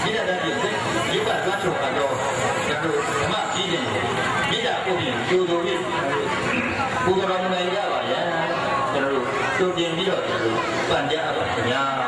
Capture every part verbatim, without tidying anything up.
你那边就是有个专属很多，然后什么基金，你家后面就都是，不过他们那一家吧，人就是都经历了就是搬家吧，怎么样？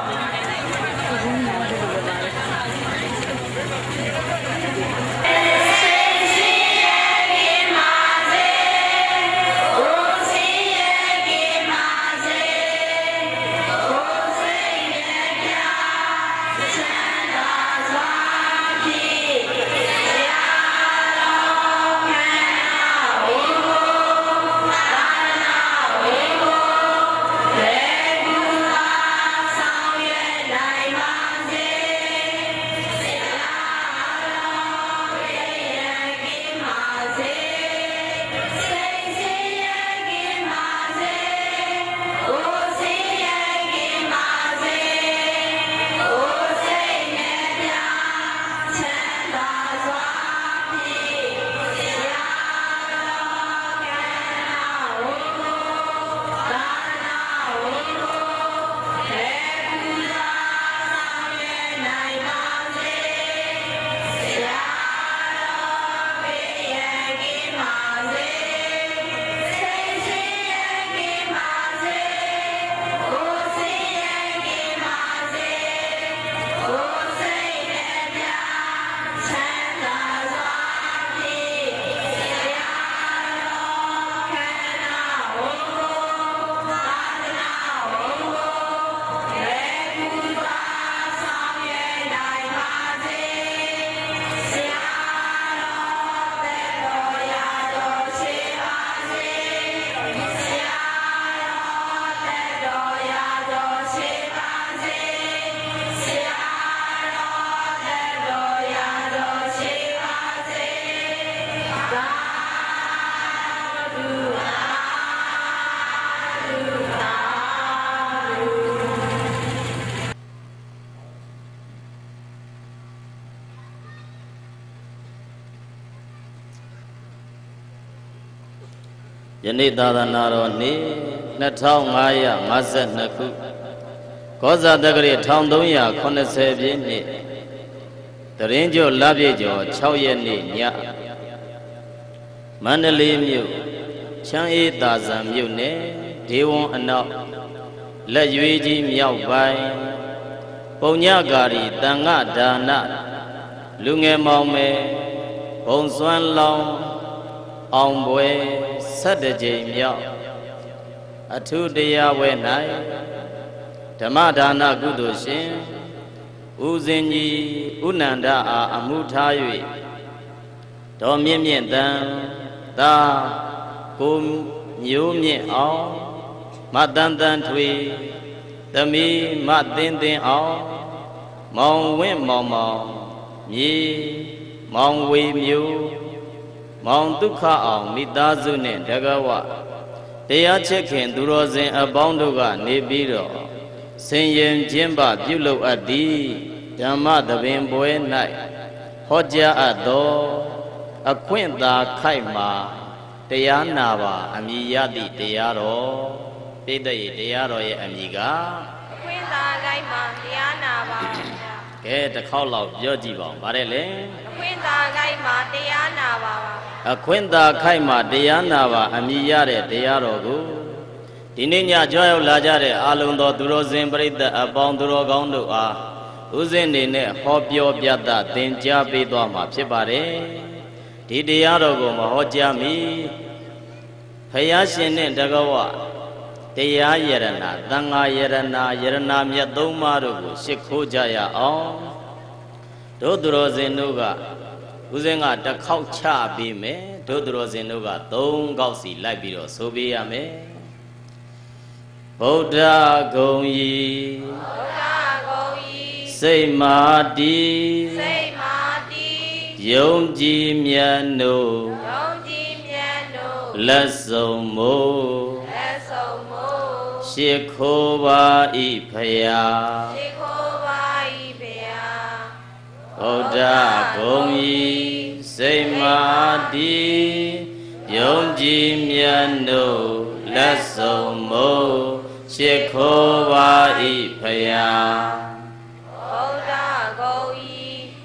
ယနေ့သာသနာတော်နေ့နှစ်ထောင်ငါးရာငါးဆယ်နှစ်ခုကောဇာတက္ကရာတစ်ထောင်သုံးရာခုနှစ်ဆယ်ပြည့်နှစ်တရင်ကျော်လပြည့်ကျော်ခြောက်ရက်နေ့ညမန္တလေးမြို့ချမ်းအေးသာဇံမြို့နယ်ဒေဝွန်အနောက်လက်ရွေးကြီးမြောက်ပိုင်းပုံညကာရီတန်ငါဒါနလူငယ်မောင်မယ်ဘုံစွမ်းလောင်းအောင်ပွဲဆက်တကြိမ်မြောက်အထုတရားဝဲ၌ဓမ္မဒါနကုသိုလ်ရှင်ဦးဇင်းကြီးဥနန္ဒအားအမှုထား၍တော်မြင့်မြင့်တန်သာကိုမျိုးမြင့်အောင်မတန်တန်ထွေသမီးမသင်းသင်းအောင်မောင်ဝင့်မောင်မောင်မြေမောင်ဝေမျိုးမောင်ဒုက္ခအောင်မိသားစုနဲ့တကဝတရားချစ်ခင်သူတော်စင်အပေါင်းတို့ကနေပြီးတော့ဆင်ရင်ချင်းပပြုလုပ်အပ်သည်ဓမ္မသဘင်ပွဲ၌ဟောကြားအပ်သောအခွင့်သာခိုက်မှာတရားနာပါအမည်ရသည့်တရားတော်ပိဋကရဲ့တရားတော်ရဲ့အမည်ကအခွင့်သာခိုက်မှာတရားနာပါကဲတစ်ခေါက်လောက်ပြောကြည့်ပါဦးဗါတယ်လေအခွင့်သာခိုက်မှာတရားနာပါပါအခွင့်သာခိုက်မှာတရားနာပါအမည်ရတဲ့တရားတော်ကိုဒီနေ့ညကြွရောက်လာကြတဲ့အာလုံတော်သူတော်စင်ပရိသတ်အပေါင်းသူတော်ကောင်းတို့အားဥစဉ်နေနဲ့ဟောပြောပြသသင်ကြားပေးသွားမှာဖြစ်ပါတယ်ဒီတရားတော်ကိုမဟောကြားမီဖယားရှင်နဲ့တကဝတရားယရဏသံဃာယရဏယရဏမြတ်သုံးပါးတို့ကိုရှ िख ိုးကြရအောင်တို့သူတော်စင်တို့ကဦးစင်းကတစ်ခေါက်ချပေးမယ်တို့သူတော်စင်တို့ကသုံးခေါက်စီလိုက်ပြီးတော့ဆိုပေးရမယ်ဗုဒ္ဓဂုံဤဗုဒ္ဓဂုံဤစိတ်မာတိစိတ်မာတိယုံကြည်မြတ်တို့ယုံကြည်မြတ်တို့လက်ဆုံးမို့လက်ဆုံးမို့ရှ िख ိုးပါဤဖယားရှ िख ိုးပါဤဖယားဗုဒ္ဓဂုံဤစိတ်မာတိယုံကြည်မြတ်တို့လက်ဆုံးမို့ရှ िख ိုးပါဤဖယားဗုဒ္ဓဂုံဤ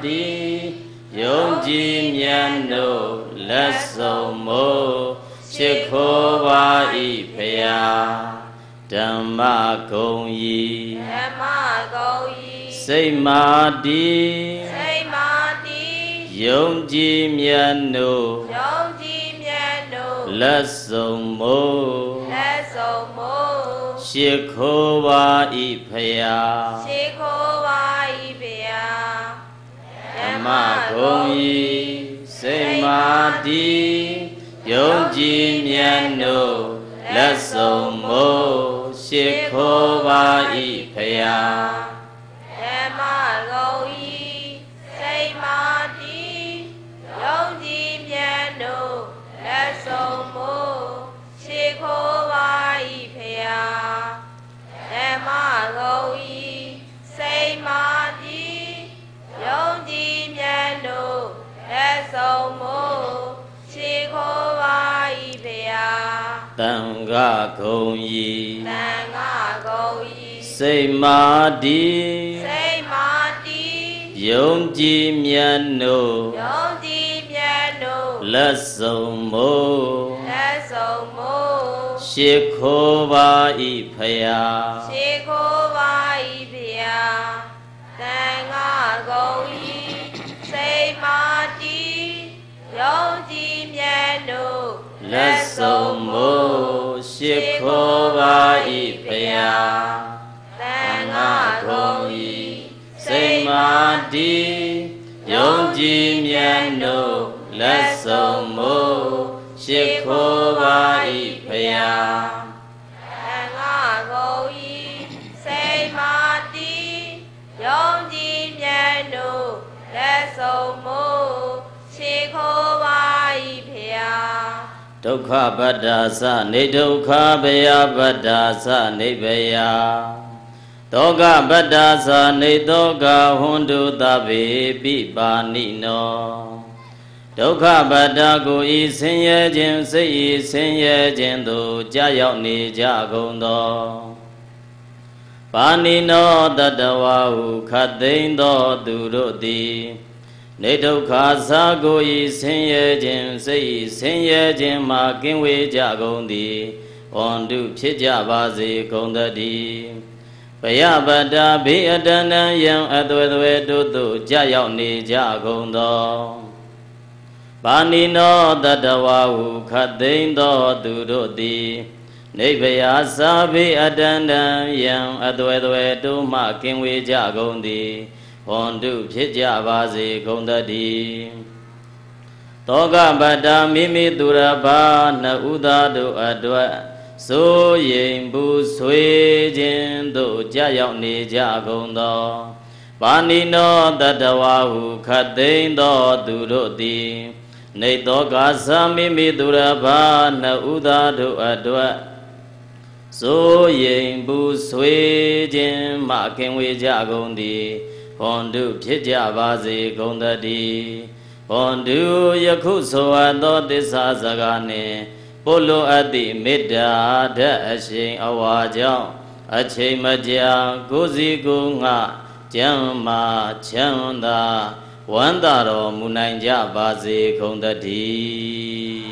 တိယုံကြည်မြတ်တို့လက်ဆုံးမို့ရှိခိုးပါဤဖရာဓမ္မဂုံဤဓမ္မဂုံဤစိတ်မာတိစိတ်မာတိယုံကြည်မြတ်တို့ယုံကြည်မြတ်တို့လက်ဆုံးမို့လက်ဆုံးမို့ရှိခိုးပါဤဖရာရှိခိုးပါဤဖရာဓမ္မဂုံဤစိတ်မာတိယုံကြည်မြတ်တို့လက်ဆုံးမို့ရှိခိုးပါဤဖရာဓမ္မဂုံဤစိတ်မာတိယုံကြည်မြတ်တို့လက်ဆုံးမို့ရှိခိုးပါဤဖရာဓမ္မဂုံဤစိတ်မာတိယုံကြည်မြတ်တို့လက်ဆုံးမို့ရှိခိုးပါဤဖရာသံဃာဂုံဤသံဃာဂုံဤစိတ်မာတိစိတ်မာတိယုံကြည်မြတ်တို့ယုံကြည်မြတ်တို့လက်ဆုံးမို့လက်ဆုံးမို့ရှိခိုးပါဤဖရာရှိခိုးပါဤဖရာသံဃာဂုံဤစိတ်မာတိယုံကြည်မြတ်တို့လက်ဆုံးမို့ရှိခိုးပါဤဖရာသံဃာဂုံဤစိတ်မာတိယုံကြည်မြတ်တို့လက်ဆုံးမို့ရှိခိုးပါဤဖရာသံဃာဂုံဤစိတ်မာတိယုံကြည်မြတ်တို့လက်ဆုံးမို့ရှိခိုးပါဤဖရာဒုက္ခပတ္တာသနေဒုက္ခဘယပတ္တာသနေဘယတောကပတ္တာသနေတောကဟွန်တုသဗ္ဗေပိပါဏိနောဒုက္ခပတ္တာကိုဤဆင်းရဲခြင်းစိတ်ဤဆင်းရဲခြင်းသို့ကြာရောက်နေကြကုန်သောပါဏိနောတတဝါဟုခတ်သိမ်းသောသူတို့သည်နေဒုက္ခသာကိုဤဆင်းရဲခြင်းစိတ်ဤဆင်းရဲခြင်းမှကင်းဝေးကြကုန်သည်ဝန္တုဖြစ်ကြပါစေကုန်သတည်းဘယပတ္တာဘေးအတန္တံယံအသွေသွေတို့သို့ကြာရောက်နေကြကုန်သောပါဏိနောတတဝါဟုခတ်သိမ်းသောသူတို့သည်နိဗ္ဗယာသာဘေးအတန္တံယံအသွေသွေတို့မှကင်းဝေးကြကုန်သည်ဝန္တုဖြစ်ကြပါစေကုန်သတည်းတောကပတ္တာမိမိသူရဘာနှဥသာတို့အတွက်စိုးရိမ်ပူဆွေးခြင်းသို့ကြာရောက်နေကြကုန်သောပါဏိနောတတဝါဟုခတ်သိမ်းသောသူတို့သည်နေတောကသာမိမိသူရဘာနှဥသာတို့အတွက်စိုးရိမ်ပူဆွေးခြင်းမှကင်းဝေးကြကုန်သည်ဟွန်တုဖြစ်ကြပါစေကုန်သတည်းဟွန်တုယခုဆိုအပ်သောသစ္စာစကားနှင့်ပုလိုအပ်သည့်မေတ္တာဓာတ်အရှိန်အဝါကြောင့်အချိန်မကြာကိုယ်စီကိုယ်ငှကျမ်းမာချမ်းသာဝမ်းသာတော်မူနိုင်ကြပါစေကုန်သတည်း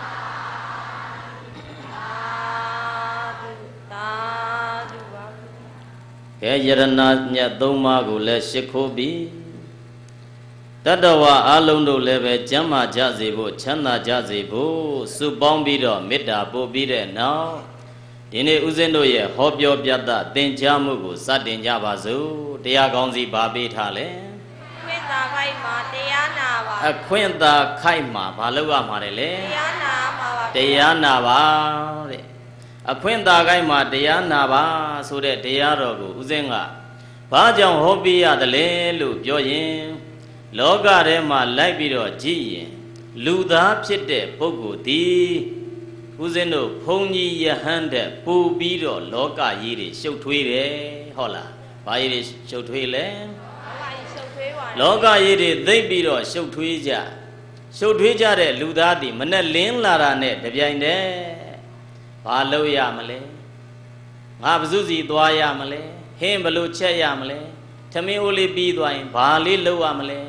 ကဲယရဏညတ်သုံးပါးကိုလည်းရှိခိုးပြီးတတဝအလုံးတို့လည်းပဲကျမ်းမာကြစေဖို့ချမ်းသာကြစေဖို့စုပေါင်းပြီးတော့မေတ္တာပို့ပြီးတဲ့နောက်ဒီနေ့ဦးဇင်းတို့ရဲ့ဟောပြောပြသသင်ကြားမှုကိုစတင်ကြပါစို့တရားကောင်းစီပါပေးထားလဲခွင့်သာခိုက်မှာတရားနာပါအခွင့်သာခိုက်မှာဘာလို့ရမှာလဲတရားနာပါပါတရားနာပါတဲ့အခွင့်သာခိုက်မှာတရားနာပါဆိုတဲ့တရားတော်ကိုဦးဇင်းကဘာကြောင့်ဟောပြရသလဲလို့ပြောရင်လောကထဲမှာလိုက်ပြီးတော့ကြည့်ရင်လူသားဖြစ်တဲ့ပုဂ္ဂိုလ်သည်ဦးဇင်းတို့ဘုန်းကြီးယဟန်တဲ့ပူပြီးတော့လောကကြီးတွေရှုပ်ထွေးတယ်ဟုတ်လားဘာကြီးတွေရှုပ်ထွေးလဲလောကကြီးတွေသိပ်ပြီးတော့ရှုပ်ထွေးကြရှုပ်ထွေးကြတဲ့လူသားသည်မနဲ့လင်းလာတာနဲ့တပြိုင်တည်းဘာလုပ်ရမလဲငါဘယ်သူစီသွားရမလဲဟင်းဘယ်လိုချက်ရမလဲသမင်းဦးလေးပြီးသွားရင်ဘာလေးလုပ်ရမလဲ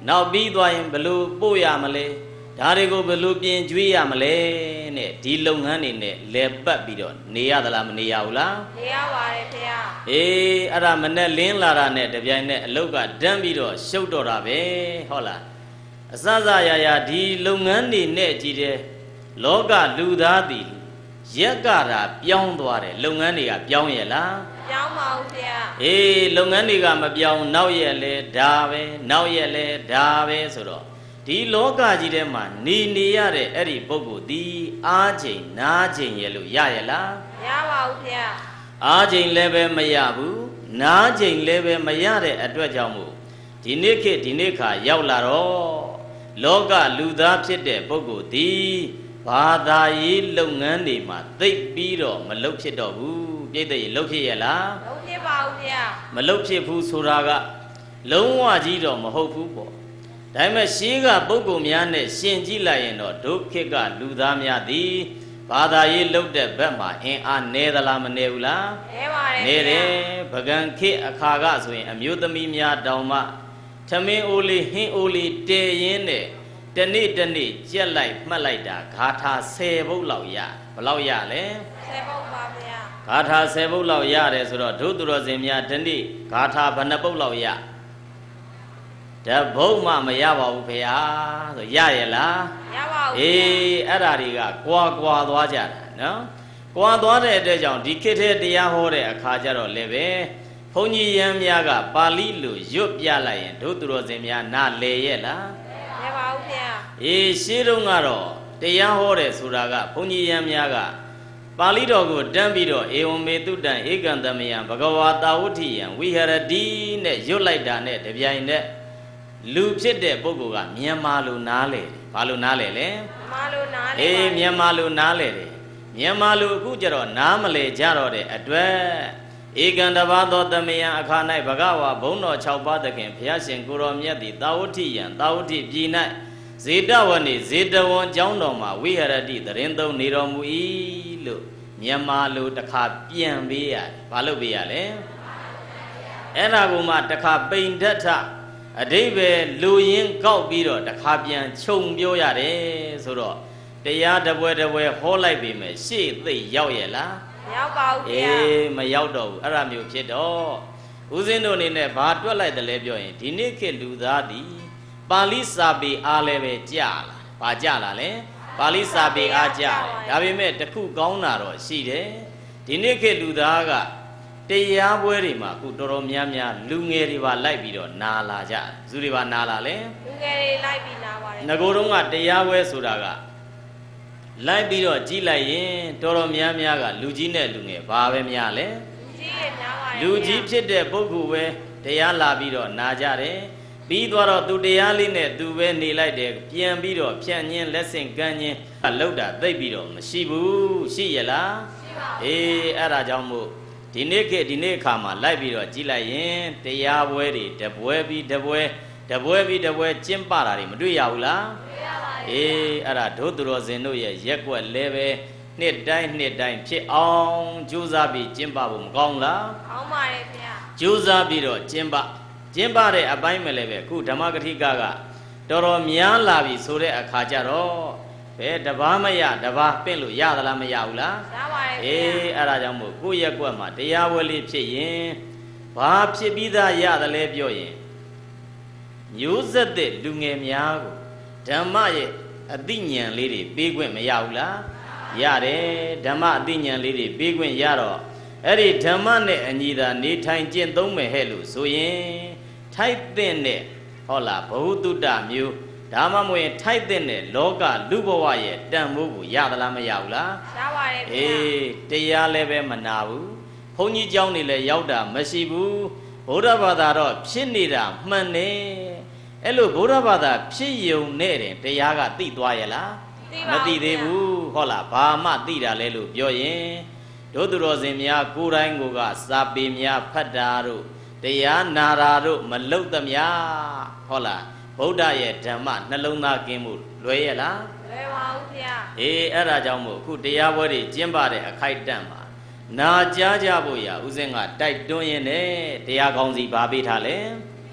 နောက်ပြီးသွားရင်ဘလို့ပို့ရမလဲဒါတွေကိုဘလို့ပြင်ကျွေးရမလဲနဲ့ဒီလုပ်ငန်းတွေနဲ့လဲပတ်ပြီးတော့နေရသလားမနေရဘူးလားနေရပါတယ်ဖေ။အေးအဲ့ဒါမနဲ့လင်းလာတာနဲ့တပြိုင်နက်အလုတ်ကတန်းပြီးတော့ရှုပ်တော့တာပဲဟုတ်လားအစစရရဒီလုပ်ငန်းတွေနဲ့ကြည့်တယ်လောကလူသားသည်ရက်ကတာပြောင်းသွားတယ်လုပ်ငန်းတွေကပြောင်းရဲ့လားပြောင်းပါဦးဖေ။အေးလုပ်ငန်းတွေကမပြောင်းနောက်ရက်လဲဒါပဲနောက်ရက်လဲဒါပဲဆိုတော့ဒီလောကကြီးထဲမှာနေနေရတဲ့အဲ့ဒီပုဂ္ဂိုလ်ဒီအားချိန်နားချိန်ရဲ့လို့ရရဲ့လားမရပါဘူးဖေ။အားချိန်လည်းပဲမရဘူးနားချိန်လည်းပဲမရတဲ့အတွက်ကြောင့်မို့ဒီနေ့ခေတ်ဒီနေ့ခါရောက်လာတော့လောကလူသားဖြစ်တဲ့ပုဂ္ဂိုလ်ဒီဘာသာရေးလုပ်ငန်းတွေမှာသိပ်ပြီးတော့မလုပ်ဖြစ်တော့ဘူးပြည့်တဲ့လုပ်ဖြစ်ရဲ့လားလုပ်ဖြစ်ပါဦးဗျာမလုပ်ဖြစ်ဘူးဆိုတာကလုံးဝကြီးတော့မဟုတ်ဘူးပေါ့ဒါပေမဲ့ရှေးကပုဂ္ဂိုလ်များနဲ့ရှင်ကြည့်လိုက်ရင်တော့ဒုက္ခကလူသားများသည်ဘာသာရေးလုပ်တဲ့ဘက်မှာအင်အားနည်းသလားမနည်းဘူးလားနည်းပါတယ်နည်းတယ်ပကံခေအခါကဆိုရင်အမျိုးသမီးများတောင်မှထမင်းအိုးလေးဟင်းအိုးလေးတဲရင်းနဲ့တနေ့တနေ့ကြက်လိုက်မှတ်လိုက်တာဂါထာဆယ်ပုဒ်လောက်ရဘယ်လောက်ရလဲဆယ်ပုဒ်ပါဗျာဂါထာဆယ်ပုဒ်လောက်ရတယ်ဆိုတော့ဒုသူတော်စင်များတနေ့ဂါထာဘယ်နှပုဒ်လောက်ရတဘုံမှမရပါဘူးဖေဟာဆိုရရဲ့လားရပါဘူးအေးအဲ့ဓာတွေကကွာကွာသွားကြတာနော်ကွာသွားတဲ့အတွက်ကြောင့်ဒီခေတ်ထဲတရားဟောတဲ့အခါကျတော့လည်းပဲဘုန်းကြီးရန်များကပါဠိလိုရွတ်ပြလိုက်ရင်ဒုသူတော်စင်များနားလေရဲ့လားမပါဘူးဗျာအေးရှင်းတော့ကတော့တရားဟောတယ်ဆိုတာကဘုန်းကြီးရန်များကပါဠိတော်ကိုတန်းပြီးတော့ဧဝံမေတုတံဧကံတမယံဘဂဝါတာဝဋ္ဌိယံဝိဟရတိနဲ့ရွတ်လိုက်တာနဲ့တပြိုင်နက်လူဖြစ်တဲ့ပုဂ္ဂိုလ်ကမြန်မာလိုနားလေတယ်ဘာလိုနားလေလဲမြန်မာလိုနားလေအေးမြန်မာလိုနားလေတယ်မြန်မာလိုအခုကျတော့နားမလဲကြတော့တဲ့အတွက်ဧကံတပါးသောတမယံအခါ၌ဘဂဝါဘုံတော်၆ပါးသခင်ဘုရားရှင်ကိုရောမြတ်သည်တာဝဋ္ဌိယံတာဝဋ္ဌိပြည်၌ဇေတဝနေဇေတဝန်ကျောင်းတော်မှာဝိဟရတိသရင်သုံးနေတော်မူ၏လို့မြန်မာလိုတစ်ခါပြန်ပေးရတယ်ဘာလို့ပေးရလဲအဲ့ဒါကမှတစ်ခါပိန်ထထအဓိပ္ပာယ်လူရင်းကောက်ပြီးတော့တစ်ခါပြန်ခြုံပြောရတယ်ဆိုတော့တရားတပွဲတပွဲဟောလိုက်ပြီမယ်ရှေ့သိရောက်ရဲ့လားမရောက်ပါဘူးဗျာအေးမရောက်တော့ဘူးအဲ့ဒါမျိုးဖြစ်တော့ဦးဇင်းတို့အနေနဲ့ဘာတွက်လိုက်တယ်လဲပြောရင်ဒီနေ့ခေတ်လူသားသည်ပါဠိစာပေအားလည်းပဲကြာလာဘာကြာလာလဲပါဠိစာပေအားကြာတယ်ဒါပေမဲ့တခုကောင်းတာတော့ရှိတယ်ဒီနေ့ခေတ်လူသားကတရားပွဲတွေမှာအခုတော်တော်များများလူငယ်တွေပါလိုက်ပြီးတော့နာလာကြဇူတွေပါနာလာလဲလူငယ်တွေလိုက်ပြီးနာပါတယ်ငကိုတုံးကတရားပွဲဆိုတာကလိုက်ပြီးတော့ကြီးလိုက်ရင်တော်တော်များများကလူကြီးနဲ့လူငယ်ဘာပဲများလဲလူကြီးတွေများပါတယ်လူကြီးဖြစ်တဲ့ပုဂ္ဂိုလ်ပဲတရားလာပြီးတော့နာကြတယ်ပြီးသွားတော့သူတရားလေးနဲ့သူပဲနေလိုက်တယ်ပြန်ပြီးတော့ဖြန့်ညင်းလက်ဆင့်ကမ်းညင်းလောက်တာသိပ်ပြီးတော့မရှိဘူးရှိရလားရှိပါဘူးအေးအဲ့ဒါကြောင့်မို့ဒီနေ့ခေတ်ဒီနေ့အခါမှာလိုက်ပြီးတော့ကြည်လိုက်ရင်တရားပွဲတွေတပွဲပြီးတပွဲတပွဲပြီးတပွဲကျင်းပတာတွေမတွေ့ရဘူးလားတွေ့ရပါတယ်အေးအဲ့ဒါဒုသူတော်စင်တို့ရဲ့ရက်ွက်လဲပဲနှစ်တိုင်းနှစ်တိုင်းဖြစ်အောင်ကြိုးစားပြီးကျင်းပဖို့မကောင်းလားကောင်းပါတယ်ဗျာကြိုးစားပြီးတော့ကျင်းပကျင်းပတဲ့အပိုင်းမလဲပဲအခုဓမ္မဂတိကကတော်တော်များလာပြီဆိုတဲ့အခါကျတော့ဘယ်တဘာမရတဘာပင့်လို့ရသလားမရဘူးလားရပါတယ်အေးအဲ့ဒါကြောင့်မို့ကိုယ့်ရက်ွက်မှာတရားဝဲလေးဖြစ်ရင်ဘာဖြစ်ပြီးသားရတယ်လဲပြောရင်မျိုးဆက်တဲ့လူငယ်များကိုဓမ္မရဲ့အသိဉာဏ်လေးတွေပေးခွင့်မရဘူးလားရတယ်ဓမ္မအသိဉာဏ်လေးတွေပေးခွင့်ရတော့အဲ့ဒီဓမ္မနဲ့အညီသာနေထိုင်ကျင့်သုံးမယ်ဟဲ့လို့ဆိုရင်ထိုက်တဲ့နဲ့ဟုတ်လားဘဝတုတ္တမျိုးဒါမှမဟုတ်ရင်ထိုက်တဲ့နဲ့လောကလူဘဝရဲ့တန်ဖိုးကိုရသလားမရဘူးလားရပါတယ်ဗျာအေးတရားလည်းပဲမနာဘူးဘုန်းကြီးကျောင်းနေလည်းရောက်တာမရှိဘူးဗုဒ္ဓဘာသာတော့ဖြစ်နေတာမှန်တယ်အဲ့လိုဗုဒ္ဓဘာသာဖြစ်ယုံနဲ့တင်တရားကသိသွားရဲ့လားမသိသေးဘူးဟုတ်လားဘာမှသိတာလဲလို့ပြောရင်တို့သူတော်စင်များကိုယ်တိုင်းကိုကစာပေများဖတ်တာတို့တရားနာတာတို့မလုတ်သမျှဟုတ်လားဗုဒ္ဓရဲ့ဓမ္မနှလုံးသားကင်းမှုလွယ်ရဲ့လားလွယ်ပါဘူးဗျာအေးအဲ့ဒါကြောင့်မို့အခုတရားပွဲတွေကျင်းပတဲ့အခိုက်အတန့်မှာနာကြားကြဖို့ရဥစဉ်ကတိုက်တွန်းရင်းနဲ့တရားကောင်းစီဘာပေးထားလဲခွင့်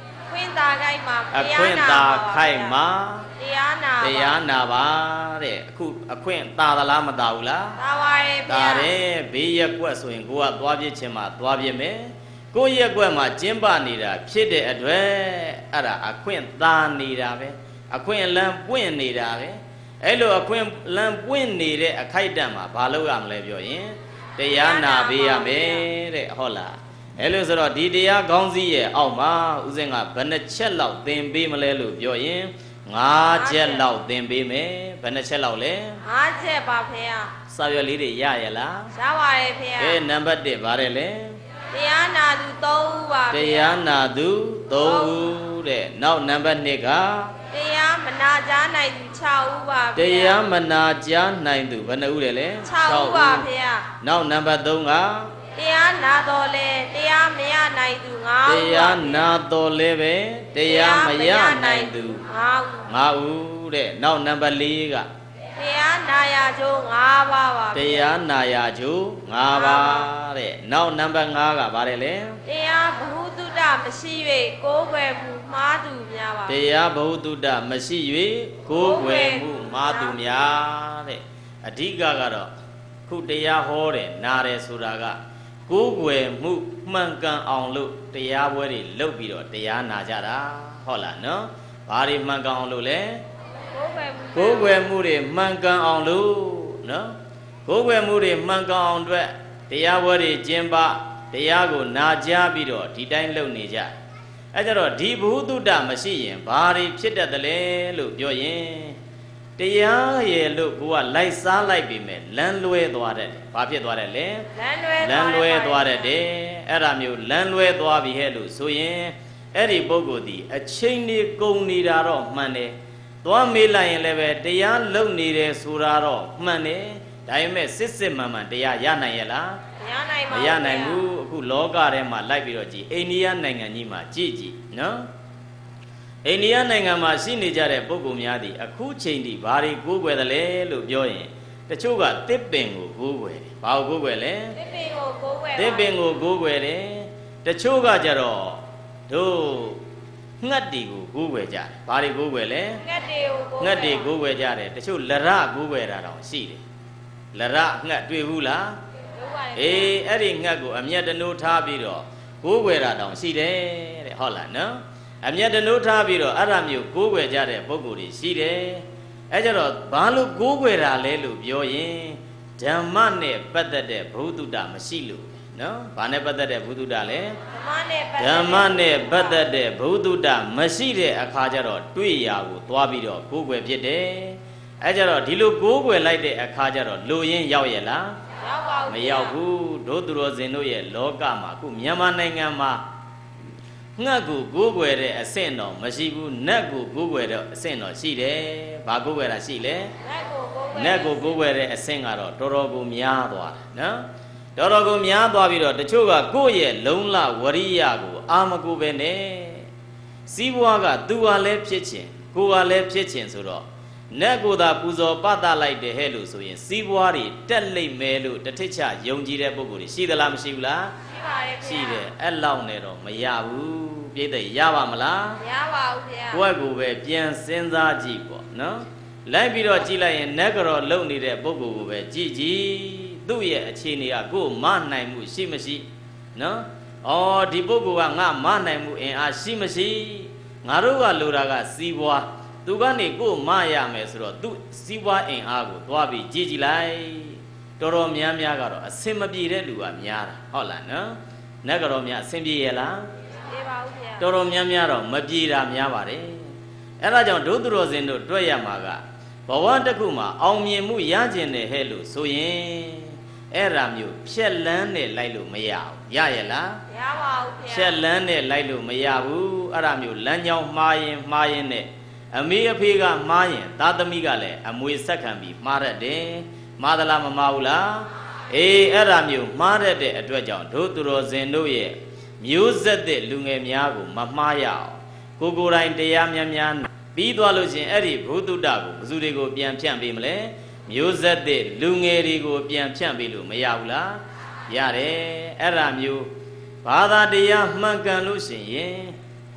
ตาไก่มาအခွင့်သာခိုက်မှာတရားနာတရားနာပါတဲ့အခုအခွင့်သာသလားမသာဘူးလားသာပါရဲ့ဗျာဒါတယ်ဘေးရက်ကွက်ဆိုရင်ကိုကသွားပြစ်ခြင်းမှာသွားပြစ်မယ်ကိုရက်ကွက်မှာကျင်းပနေတာဖြစ်တဲ့အတွက်အဲ့ဒါအခွင့်သာနေတာပဲအခွင့်အလန်းပွင့်နေတာပဲအဲ့လိုအခွင့်လန်းပွင့်နေတဲ့အခိုက်အတန့်မှာဘာလုပ်ရမလဲပြောရင်တရားနာပေးရမယ်တဲ့ဟုတ်လားအဲ့လိုဆိုတော့ဒီတရားကောင်းစည်းရဲ့အောက်မှာဦးဇင်းကဘယ်နှချက်လောက်သင်ပေးမလဲလို့ပြောရင်ငါးချက်လောက်သင်ပေးမယ်ဘယ်နှချက်လောက်လဲငါးချက်ပါဖေဟာစာရွက်လေးတွေရရလားရပါရဲ့ဖေဟာကဲနံပါတ်တစ်ဗါတယ်လေတရားနာသူသုံးဦးပါတရားနာသူသုံးဦးတဲ့နောက်နံပါတ်နှစ်ကတရားမနာကြားနိုင်သူ၆ဦးပါတရားမနာကြားနိုင်သူဘယ်နှဦးလဲလဲ၆ဦးပါဖေဟာနောက်နံပါတ်သုံးကတရားနာတော်လဲတရားမရနိုင်သူ၅ဦးတရားနာတော်လဲပဲတရားမရနိုင်သူ၅ဦး၅ဦးတဲ့နောက်နံပါတ်၄ကတရားနာရကျိုး၅ပါးပါတရားနာရာကျိုး၅ပါးတဲ့နောက်နံပါတ်၅ကဘာလဲလဲတရားဘဟုတုတမရှိ၍ကိုးကွယ်မှုမှားသူများပါတရားဘဟုတုတမရှိ၍ကိုးကွယ်မှုမှားသူများတဲ့အဓိကကတော့ခုတရားဟောတယ်နားတယ်ဆိုတာကကိုးကွယ်မှုမှန်ကန်အောင်လို့တရားပွဲတွေလုပ်ပြီးတော့တရားနာကြတာဟုတ်လားနော်ဘာတွေမှန်ကန်အောင်လို့လဲကိုးကွယ်မှုကိုးကွယ်မှုတွေမှန်ကန်အောင်လို့နော်ကိုးကွယ်မှုတွေမှန်ကန်အောင်အတွက်တရားပွဲတွေကျင်းပတရားကိုနာကြားပြီးတော့ဒီတိုင်းလုပ်နေကြအဲကြတော့ဒီဘုသူတ္တမရှိရင်ဘာတွေဖြစ်တတ်တယ်လဲလို့ပြောရင်တရားရဲ့လို့ကိုကလိုက်စားလိုက်ပြီမဲ့လမ်းလွဲသွားတယ်ဘာဖြစ်သွားတယ်လဲလမ်းလွဲလမ်းလွဲသွားတယ်တဲ့အဲ့ဒါမျိုးလမ်းလွဲသွားပြီဟဲ့လို့ဆိုရင်အဲ့ဒီပုဂ္ဂိုလ်ဒီအချိန်နေကုန်နေတာတော့မှန်တယ်သွားမေးလိုက်ရင်လည်းပဲတရားလုံနေတယ်ဆိုတာတော့မှန်တယ်ဒါပေမဲ့စစ်စစ်မှန်မှန်တရားရနိုင်ရဲ့လားမရနိုင်မပါဘူးရနိုင်ဘူးအခုလောကထဲမှာလိုက်ပြီးတော့ကြည်အိန္ဒိယနိုင်ငံကြီးမှာကြည်ကြည်နော်အိန္ဒိယနိုင်ငံမှာရှိနေကြတဲ့ပုဂ္ဂိုလ်များသည်အခုချိန်ထိဘာတွေကိုးကွယ်တယ်လဲလို့ပြောရင်တချို့ကတစ်ပင်ကိုကိုးကွယ်တယ်ဘာကိုကိုးကွယ်လဲတစ်ပင်ကိုကိုးကွယ်တစ်ပင်ကိုကိုးကွယ်တယ်တချို့ကကြတော့တို့ငှက်တီကိုကိုးကွယ်ကြတယ်ဘာတွေကိုးကွယ်လဲငှက်တွေကိုကိုးငှက်တီကိုးကွယ်ကြတယ်တချို့လရကိုးကွယ်တာတောင်ရှိတယ်လရငှက်တွေ့ဘူးလားလုပ်ပါရဲ့အေးအဲ့ဒီငှက်ကိုအမျက်တနိုးထားပြီးတော့ကိုးကွယ်တာတောင်ရှိတယ်တဲ့ဟုတ်လားနော်အမျက်တနိုးထားပြီးတော့အဲ့ဒါမျိုးကိုးကွယ်ကြတဲ့ပုဂ္ဂိုလ်တွေရှိတယ်အဲ့ကြတော့ဘာလို့ကိုးကွယ်တာလဲလို့ပြောရင်ဓမ္မနဲ့ပတ်သက်တဲ့ဘုဒ္ဓတမရှိလို့နော်ဘာနဲ့ပတ်သက်တဲ့ဘုဒ္ဓတလဲဓမ္မနဲ့ပတ်ဓမ္မနဲ့ပတ်သက်တဲ့ဘုဒ္ဓတမရှိတဲ့အခါကျတော့တွေ့ရာကိုသွားပြီးတော့ကိုးကွယ်ဖြစ်တယ်အဲ့ကြတော့ဒီလိုကိုးကွယ်လိုက်တဲ့အခါကျတော့လူရင်းရောက်ရဲ့လားရောက်ပါဘူးမရောက်ဘူးဒုသူတော်စင်တို့ရဲ့လောကမှာအခုမြန်မာနိုင်ငံမှာငှက်ကိုကိုးကွယ်တဲ့အဆင့်တော့မရှိဘူးနတ်ကိုကိုးကွယ်တဲ့အဆင့်တော့ရှိတယ်ဘာကိုးကွယ်တာရှိလဲနတ်ကိုကိုးကွယ်နတ်ကိုကိုးကွယ်တဲ့အဆင့်ကတော့တော်တော်ကိုများသွားတယ်နော်တော်တော်ကိုများသွားပြီးတော့တချို့ကကိုယ့်ရဲ့လုံလဝရိယကိုအာမကိုပဲနဲ့စီးပွားကသူဟာလည်းဖြစ်ခြင်းကိုယ်ဟာလည်းဖြစ်ခြင်းဆိုတော့နတ်ကိုသာပူဇော်ပသလိုက်တယ်ဟဲ့လို့ဆိုရင်စီးပွားတွေတက်လိမ့်မယ်လို့တထစ်ချယုံကြည်တဲ့ပုဂ္ဂိုလ်တွေရှိသလားမရှိဘူးလားရှိပါရဲ့ရှိတယ်အဲ့လောက်နဲ့တော့မရဘူးပြည့်တဲ့ရပါမလားမရပါဘူးဗျာကိုယ့်ကိုယ်ပဲပြန်စဉ်းစားကြည့်ပေါ့နော်လိုက်ပြီးတော့ကြည့်လိုက်ရင်နတ်ကတော့လုံနေတဲ့ပုဂ္ဂိုလ်ကိုပဲကြည့်ကြည့်သူ့ရဲ့အခြေအနေကကိုယ်မနိုင်မှုရှိမရှိနော်အော်ဒီပုဂ္ဂိုလ်ကငါမနိုင်မှုအင်အားရှိမရှိငါတို့ကလိုတာကစီးပွားသူကနေကိုယ်မရမယ်ဆိုတော့သူစီးပွားအင်အားကိုသွားပြီးကြည့်ကြည့်လိုက်တော်တော်များများကတော့အစင်မပြေတဲ့လူကများတာဟုတ်လားနော်နတ်ကတော့များအစင်ပြေရဲ့လားပြေပါဦးဗျာတော်တော်များများတော့မပြေတာများပါတယ်အဲ့ဒါကြောင့်ဒုသူတော်စင်တို့တွေ့ရမှာကဘဝတစ်ခုမှာအောင်မြင်မှုရကျင်တယ်ဟဲ့လို့ဆိုရင်အဲ့ဒါမျိုးဖြက်လန်းနဲ့လိုက်လို့မရဘူးရရဲ့လားမရပါဘူးဗျာဖြက်လန်းနဲ့လိုက်လို့မရဘူးအဲ့ဒါမျိုးလမ်းကြောင်းမှားရင်မှားရင်နဲ့အမေအဖေကမှားရင်သားသမီးကလည်းအမွေဆက်ခံပြီးမှားရတယ်မှားသလားမမှားဘူးလားအေးအဲ့ဒါမျိုးမှားတတ်တဲ့အတွက်ကြောင့်ဒုသူတော်စင်တို့ရဲ့မျိုးဆက်တဲ့လူငယ်များကိုမမှားရအောင်ကိုကိုယ်တိုင်တရားများများပြီးသွားလို့ရှင်အဲ့ဒီဘုဒ္ဓတကိုဘယ်သူတွေကိုပြန်ဖြန့်ပေးမလဲမျိုးဆက်တဲ့လူငယ်တွေကိုပြန်ဖြန့်ပေးလို့မရဘူးလားရတယ်အဲ့ဒါမျိုးဘာသာတရားမှန်ကန်လို့ရှင်ရင်ကို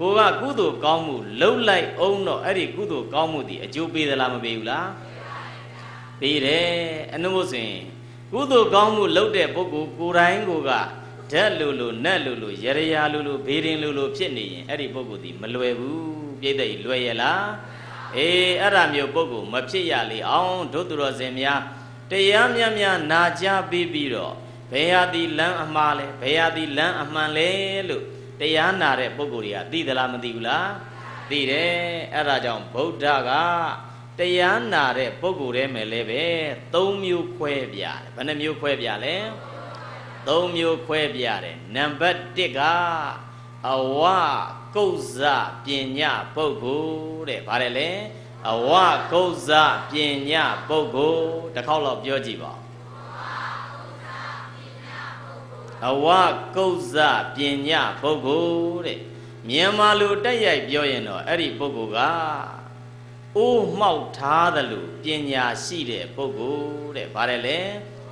ကိုကကုသိုလ်ကောင်းမှုလှုပ်လိုက်အောင်တော့အဲ့ဒီကုသိုလ်ကောင်းမှုဒီအကျိုးပေးသလားမပေးဘူးလားပေးတယ်အနုမို့ဆိုရင်ကုသိုလ်ကောင်းမှုလှုပ်တဲ့ပုဂ္ဂိုလ်ကိုယ်တိုင်ကိုကဓာတ်လိုလိုနတ်လိုလိုရရလိုလိုဘေးရင်လိုလိုဖြစ်နေရင်အဲ့ဒီပုဂ္ဂိုလ်ဒီမလွယ်ဘူးပြိတ္တိလွယ်ရလားအေးအဲ့ဒါမျိုးပုဂ္ဂိုလ်မဖြစ်ရလေအောင်တို့သူတော်စင်များတရားမြတ်များနာကြားပြီးပြီးတော့ဘယ်ဟာဒီလမ်းအမှားလဲဘယ်ဟာဒီလမ်းအမှန်လဲလို့တရားနာတဲ့ပုဂ္ဂိုလ်တွေကသိသလားမသိဘူးလားသိတယ်အဲ့ဒါကြောင့်ဗုဒ္ဓကတရားနာတဲ့ပုဂ္ဂိုလ်တွေမယ်လည်းပဲသုံးမျိုးခွဲပြတယ်ဘယ်နှမျိုးခွဲပြလဲသုံးမျိုးခွဲပြတယ်နံပါတ်တစ်ကအဝကုဇ္ဇပညာပုဂ္ဂိုလ်တဲ့ဗါတယ်လေအဝကုဇ္ဇပညာပုဂ္ဂိုလ်တစ်ခေါက်တော့ပြောကြည့်ပါအဝကုဇ္ဇပညာပုဂ္ဂိုလ်တဲ့မြန်မာလူတက်ရိုက်ပြောရင်တော့အဲ့ဒီပုဂ္ဂိုလ်ကအိုးမှောက်ထားသလိုပညာရှိတဲ့ပုဂ္ဂိုလ်တဲ့ဗါတယ်လေ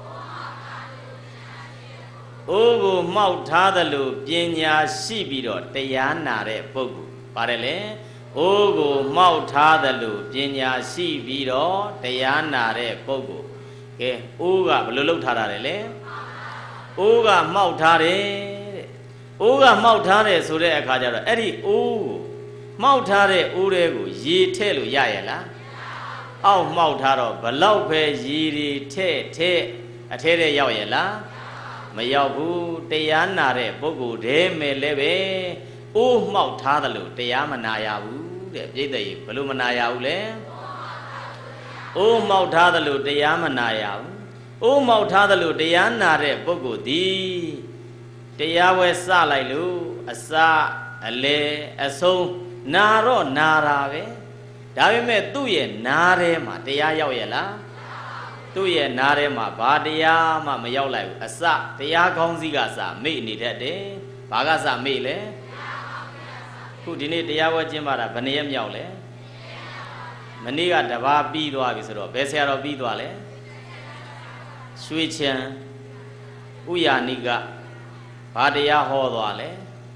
အိုးကိုမှောက်ထားသလိုပညာရှိပြီးတော့တရားနာတဲ့ပုဂ္ဂိုလ်ဗါတယ်လေအိုးကိုမှောက်ထားသလိုပညာရှိပြီးတော့တရားနာတဲ့ပုဂ္ဂိုလ်ကဲအိုးကဘယ်လိုလုပ်ထားတာလဲလဲအိုးကမှောက်ထားတယ်တဲ့အိုးကမှောက်ထားတယ်ဆိုတဲ့အခါကျတော့အဲ့ဒီအိုးကိုမှောက်ထားတဲ့အိုးတွေကိုရေထည့်လို့ရရဲ့လားအောက်မှောက်ထားတော့ဘလောက်ပဲရေတွေထည့်ထည့်အထဲထဲရောက်ရဲ့လားမရောက်ဘူးတရားနာတဲ့ပုဂ္ဂိုလ်တည်းမဲ့လည်းပဲအိုးမှောက်ထားတယ်လို့တရားမနာရဘူးတဲ့ပြိတ္တိဘယ်လိုမနာရဘူးလဲအိုးမှောက်ထားတယ်လို့တရားမနာရဘူးအိုးမှောက်ထားတယ်လို့တရားနာတဲ့ပုဂ္ဂိုလ်ဒီတရားဝဲစလိုက်လို့အစအလေအဆုံးနာတော့နာတာပဲဒါပေမဲ့သူ့ရဲ့နားထဲမှာတရားရောက်ရဲ့လားသူ့ရဲ့နားထဲမှာဘာတရားမှမရောက်လိုက်ဘူးအစတရားကောင်းစီးကစမေ့နေတတ်တယ်ဘာကစမေ့လဲခုဒီနေ့တရားဝဲကျင်းပါတာဘယ်နှရက်မြောက်လဲမနေ့ကတပါးပြီးသွားပြီဆိုတော့ဘယ်ဆရာတော်ပြီးသွားလဲရွှေချံဥယာနိကဘာတရားဟောသွားလဲ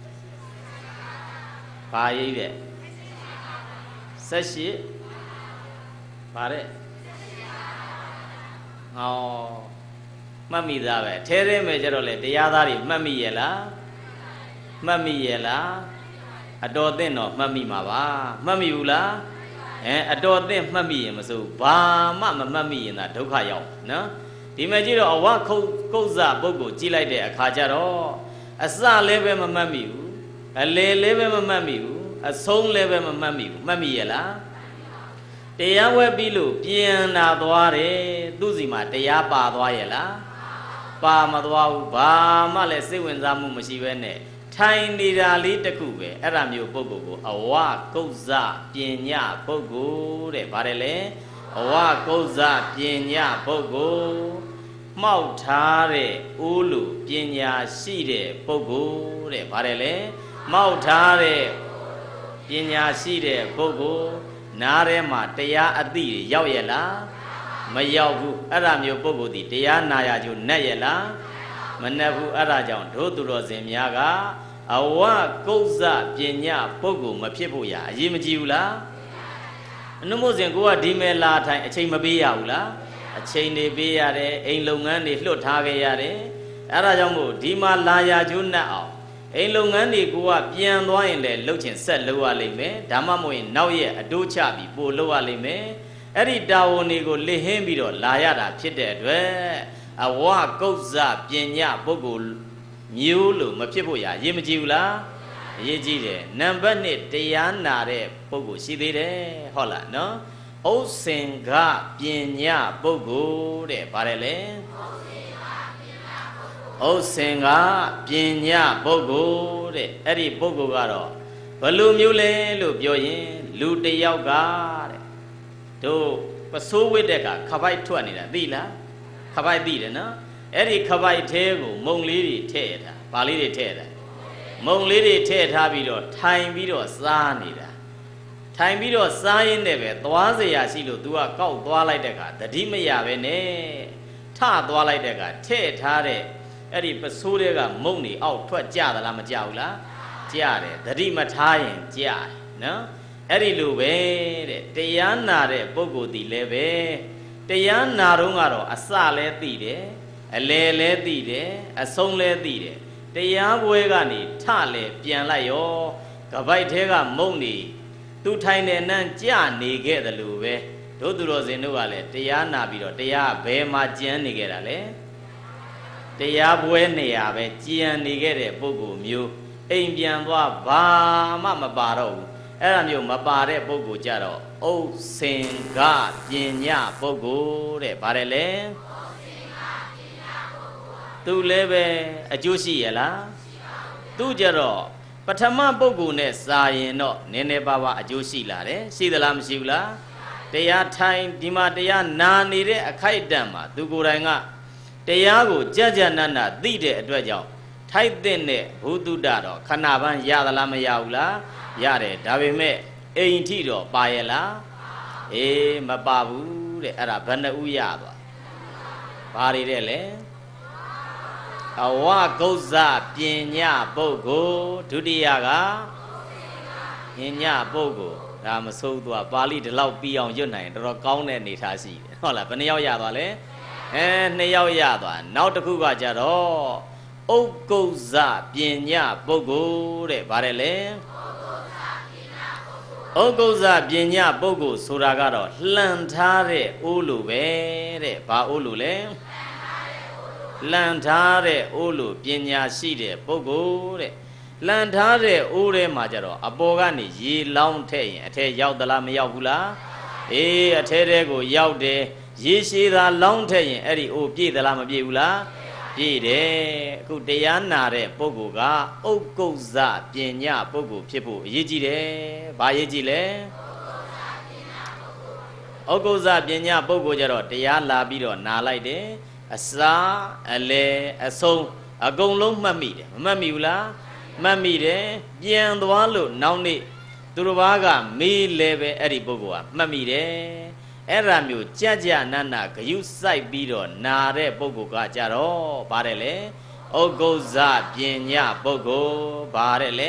ဘာရိပ်တဲ့ဆက်ရှိဘာတဲ့ဟောမှတ်မိသားပဲထဲထဲမဲ့ကြတော့လေတရားသားတွေမှတ်မိရဲ့လားမှတ်မိရဲ့လားအတော်သင့်တော့မှတ်မိမှာပါမှတ်မိဘူးလားအဲအတော်သင့်မှတ်မိရင်မစိုးဘာမှမမှတ်မိရင်သာဒုက္ခရောက်နော်ဒီမဲ့ကြည့်တော့အဝခုတ်ကုဇ္ဇပုဂ္ဂိုလ်ကြည့်လိုက်တဲ့အခါကျတော့အစလည်းပဲမမှတ်မိဘူးအလေလည်းပဲမမှတ်မိဘူးအဆုံးလည်းပဲမမှတ်မိဘူးမှတ်မိရဲ့လားတရားဝဲပြီးလို့ပြန်လာသွားတယ်သူ့စီမှာတရားပါသွားရဲ့လားပါမသွားဘူးဘာမှလည်းစိတ်ဝင်စားမှုမရှိဘဲနဲ့ထိုင်နေတာလေးတခုပဲအဲ့ဒါမျိုးပုဂ္ဂိုလ်ကိုအဝကုဇ္ဇပညာပုဂ္ဂိုလ်တဲ့ဗါတယ်လေအဝကုဇ္ဇပညာပုဂ္ဂိုလ်မှောက်ထားတဲ့အိုးလိုပညာရှိတဲ့ပုဂ္ဂိုလ်တဲ့ဗါတယ်လေမှောက်ထားတဲ့ပညာရှိတဲ့ပုဂ္ဂိုလ်နားထဲမှာတရားအသိတွေရောက်ရဲ့လားမရောက်ဘူးအဲ့ဒါမျိုးပုဂ္ဂိုလ်ဒီတရားနာရကြိုနဲ့ရဲ့လားမနဲ့ဘူးအဲ့ဒါကြောင့်တို့သူတော်စင်များကအဝကုဇ္ဇပညာပုဂ္ဂိုလ်မဖြစ်ဖို့ရအရေးမကြီးဘူးလားအနုမို့စဉ်ကိုကဒီမဲ့လာထိုင်အချိန်မပေးရဘူးလားအချိန်နေပေးရတယ်အိမ်လုပ်ငန်းတွေလွတ်ထားခဲ့ရတယ်အဲ့ဒါကြောင့်မို့ဒီမှာလာရကြိုးနဲ့အောင်အိမ်လုပ်ငန်းတွေကိုကပြန်သွားရင်လည်းလှုပ်ချင်ဆက်လုပ်ရလိမ့်မယ်ဒါမှမဟုတ်ရင်နောက်ရက်အတိုးချပြီးပို့လုပ်ရလိမ့်မယ်အဲ့ဒီတာဝန်တွေကိုလစ်ဟင်းပြီးတော့လာရတာဖြစ်တဲ့အတွက်အဝကုဇ္ဇပညာပုဂ္ဂိုလ်မျိုးလို့မဖြစ်ဖို့ရအရေးမကြီးဘူးလားအရေးကြီးတယ်နံပါတ်နှစ်တရားနာတဲ့ပုဂ္ဂိုလ်ရှိသေးတယ်ဟုတ်လားနော်ဥစ္စင်ကပညာပုဂ္ဂိုလ်တဲ့ဗါတယ်လေဥစ္စင်ကပညာပုဂ္ဂိုလ်တဲ့အဲ့ဒီပုဂ္ဂိုလ်ကတော့ဘယ်လိုမျိုးလဲလို့ပြောရင်လူတယောက်ကတဲ့တို့ပစိုးဝိတဲ့ကခပိုက်ထွက်နေတာသိလားခပိုက်သိတယ်နော်အဲ့ဒီခပိုက်သေးကိုမုံလေးတွေထည့်ထားဗာလေးတွေထည့်ထားမုံလေးတွေထည့်ထားပြီးတော့ထိုင်ပြီးတော့စားနေတာထိုင်ပြီးတော့စားရင်းနဲ့ပဲသွားเสียရှိလို့ तू ကကောက်သွားလိုက်တဲ့ကတတိမရပဲနဲ့ထသွားလိုက်တဲ့ကထည့်ထားတဲ့အဲ့ဒီပစိုးတွေကမုံနေအောက်ထွက်ကြသလားမကြဘူးလားကြကြားတယ်သတိမထားရင်ကြားနော်အဲ့ဒီလိုပဲတဲ့တရားနာတဲ့ပုဂ္ဂိုလ်ဒီလည်းပဲတရားနာတော့ကတော့အစလဲသိတယ်အလယ်လဲသိတယ်အဆုံးလဲသိတယ်တရားပွဲကနေထလဲပြန်လိုက်ရောကပိုက်သေးကမုံနေသူထိုင်နေနှမ်းကြနေခဲ့တယ်လို့ပဲတို့သူတော်စင်တို့ကလည်းတရားနာပြီးတော့တရားဘယ်မှာကျမ်းနေခဲ့တာလဲတရားပွဲနေရာပဲကြံနေခဲ့တဲ့ပုဂ္ဂိုလ်မျိုးအိမ်ပြန်သွားဘာမှမပါတော့ဘူးအဲ့ဒါမျိုးမပါတဲ့ပုဂ္ဂိုလ်ကြတော့ဥစ္စင်ကပညာပုဂ္ဂိုလ်တဲ့ဗါတယ်လေသူလည်းပဲအကျိုးရှိရလားသူကြတော့ပထမပုဂ္ဂိုလ်နဲ့စာရင်တော့နည်းနည်းပါးပါးအကျိုးရှိလာတယ်ရှိသလားမရှိဘူးလားတရားထိုင်ဒီမှာတရားနာနေတဲ့အခိုက်အတန့်မှာသူကိုယ်တိုင်ကတရားကိုကြကြနနသိတဲ့အတွက်ကြောင့်ထိုက်တဲ့ဘုဒ္ဓတော့ခဏပန်းရသလားမရဘူးလားရတယ်ဒါပေမဲ့အိမ်ထိတော့ပါရဲ့လားအေးမပါဘူးတဲ့အဲ့ဒါဘယ်နှဦးရသွားဘာတွေတဲ့လဲအဝကုဇ္ဇပညာပုဂ္ဂိုလ်ဒုတိယကပညာပုဂ္ဂိုလ်ဒါမဆိုးသွားပါဠိဒီလောက်ပြီးအောင်ရွတ်နိုင်တော်တော်ကောင်းတဲ့အနေထားရှိတယ်ဟုတ်လားဘယ်နှယောက်ရသွားလဲအဲနှစ်ယောက်ရသွားနောက်တစ်ခုကကြတော့ဥက္ကုဇ္ဇပညာပုဂ္ဂိုလ်တဲ့ဗါတယ်လေဥက္ကုဇ္ဇပညာပုဂ္ဂိုလ်ဆိုတာကတော့လှန်ထားတဲ့အိုးလိုပဲတဲ့ဘာအိုးလိုလဲလှန်ထားတဲ့အိုးလိုပညာရှိတဲ့ပုဂ္ဂိုလ်တဲ့လှန်ထားတဲ့အိုးထဲမှာကြတော့အပေါ်ကနေရေလောင်းထည့်ရင်အထဲရောက်သလားမရောက်ဘူးလားအေးအထဲထဲကိုရောက်တယ်ရေရှည်သာလောင်းထည့်ရင်အဲ့ဒီအိုးပြည့်သလားမပြည့်ဘူးလားပြည့်တယ်အခုတရားနာတဲ့ပုဂ္ဂိုလ်ကဥက္ကုဇ္ဇပညာပုဂ္ဂိုလ်ဖြစ်ဖို့အရေးကြီးတယ်ဘာအရေးကြီးလဲဥက္ကုဇ္ဇပညာပုဂ္ဂိုလ်ကြတော့တရားလာပြီးတော့နာလိုက်တယ်အစာအလေအဆုံးအကုန်လုံးမှတ်မိတယ်မမှတ်မိဘူးလားမှတ်မိတယ်ပြန်သွားလို့နောက်နေ့သူတစ်ပါးကမေးလဲပဲအဲ့ဒီပုဂ္ဂိုလ်ကမှတ်မိတယ်အဲ့ဒါမျိုးကြကြနနဂယုစိုက်ပြီးတော့နာတဲ့ပုဂ္ဂိုလ်ကကြတော့ဗါတယ်လေဥက္ကုဇ္ဇပညာပုဂ္ဂိုလ်ဗါတယ်လေ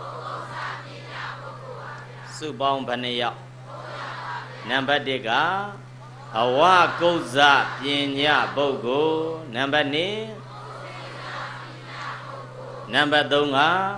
စုပေါင်းဘယ်နှယောက်နံပါတ်တစ်ကအဝကုဇ္ဇပညာပုဂ္ဂိုလ်နံပါတ်နှစ်နံပါတ်သုံးက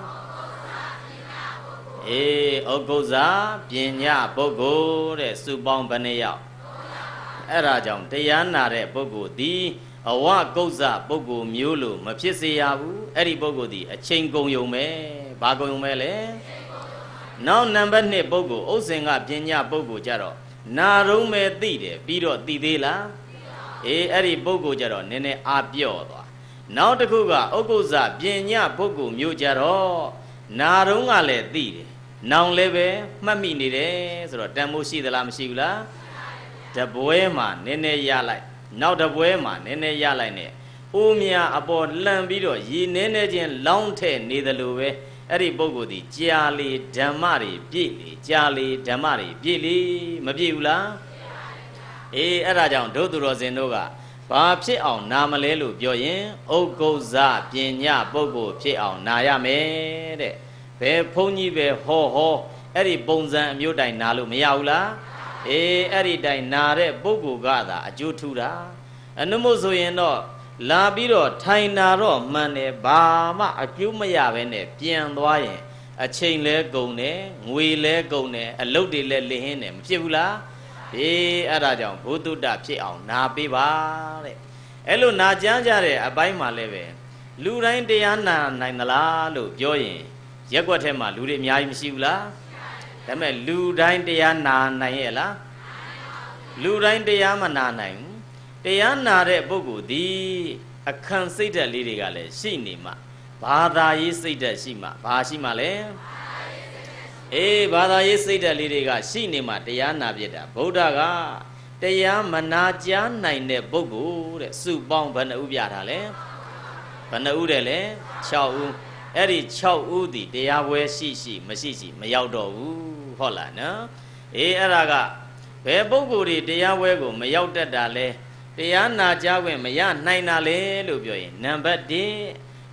အေးဥက္ကုဇ္ဇပညာပုဂ္ဂိုလ်တဲ့စုပေါင်းဘယ်နှယောက်အဲ့ဒါကြောင့်တရားနာတဲ့ပုဂ္ဂိုလ်သည်အဝကုဇ္ဇပုဂ္ဂိုလ်မျိုးလို့မဖြစ်စေရဘူးအဲ့ဒီပုဂ္ဂိုလ်သည်အချိန်ကုန်ယုံပဲဘာကုန်ယုံပဲလဲနောက်နံပါတ်နှစ်ပုဂ္ဂိုလ်ဥစ္စင်ကပညာပုဂ္ဂိုလ်ကြတော့နာရုံးပဲသိတယ်ပြီးတော့သိသေးလားအေးအဲ့ဒီပုဂ္ဂိုလ်ကြတော့နည်းနည်းအာပြော့သွားနောက်တစ်ခုကဥက္ကုဇ္ဇပညာပုဂ္ဂိုလ်မျိုးကြတော့နာရုံးကလည်းသိတယ်နောင်လည်းပဲမှတ်မိနေတယ်ဆိုတော့တန်မိုးရှိသလားမရှိဘူးလားတပွဲမှာနည်းနည်းရလိုက်နောက်တပွဲမှာနည်းနည်းရလိုက်နဲ့အိုးမြအပေါ်လှန်ပြီးတော့ရေနည်းနည်းချင်းလောင်းထဲ့နေတယ်လို့ပဲအဲ့ဒီပုဂ္ဂိုလ်ဒီကြာလေဓမ္မတွေပြည့်လေကြာလေဓမ္မတွေပြည့်လေမပြည့်ဘူးလားအေးအဲ့ဒါကြောင့်ဒုသူတော်စင်တို့ကဘာဖြစ်အောင်နာမလဲလို့ပြောရင်ဥက္ကုဇ္ဇပညာပုဂ္ဂိုလ်ဖြစ်အောင်နာရမယ်တဲ့ဘယ်ဘုန်းကြီးပဲဟောဟောအဲ့ဒီပုံစံအမျိုးတိုင်နာလို့မရဘူးလားအေးအဲ့ဒီတိုင်နာတဲ့ပုဂ္ဂိုလ်ကသာအကျိုးထူတာအနုမို့ဆိုရင်တော့လာပြီးတော့ထိုင်နာတော့မှန်တယ်ဘာမှအကျိုးမရဘဲနဲ့ပြန်သွားရင်အချိန်လဲကုန်တယ်ငွေလဲကုန်တယ်အလုပ်တွေလဲလင်းဟင်းတယ်မဖြစ်ဘူးလားအေးအဲ့ဒါကြောင့်ဘုဒ္ဓတဖြစ်အောင်နာပေးပါတဲ့အဲ့လိုနာကြမ်းကြတဲ့အပိုင်းမှာလည်းပဲလူတိုင်းတရားနာနိုင်သလားလို့ပြောရင်ရက်ွက်ထဲမှာလူတွေအများကြီးမရှိဘူးလားဒါပေမဲ့လူတိုင်းတရားနာနိုင်ရဲ့လားလူတိုင်းတရားမနာနိုင်ဘူးတရားနာတဲ့ပုဂ္ဂိုလ်ဒီအခန့်စိတ်ဓာတ်လေးတွေကလည်းရှိနေမှဘာသာရေးစိတ်ဓာတ်ရှိမှဘာရှိမှလဲအေးဘာသာရေးစိတ်ဓာတ်လေးတွေကရှိနေမှတရားနာပြတာဗုဒ္ဓကတရားမနာကြားနိုင်တဲ့ပုဂ္ဂိုလ်တဲ့စုပေါင်းဘယ်နှဦးပြထားလဲဘယ်နှဦးတဲ့လဲ၆ဦးအဲ့ဒီ၆ဦးဒီတရားပွဲရှိရှိမရှိရှိမရောက်တော့ဘူးဟုတ်လားနော်အေးအဲ့ဒါကဘယ်ပုဂ္ဂိုလ်တွေတရားပွဲကိုမရောက်တတ်တာလဲတရားနာကြားခွင့်မရနိုင်တာလေလို့ပြောရင်နံပါတ်တစ်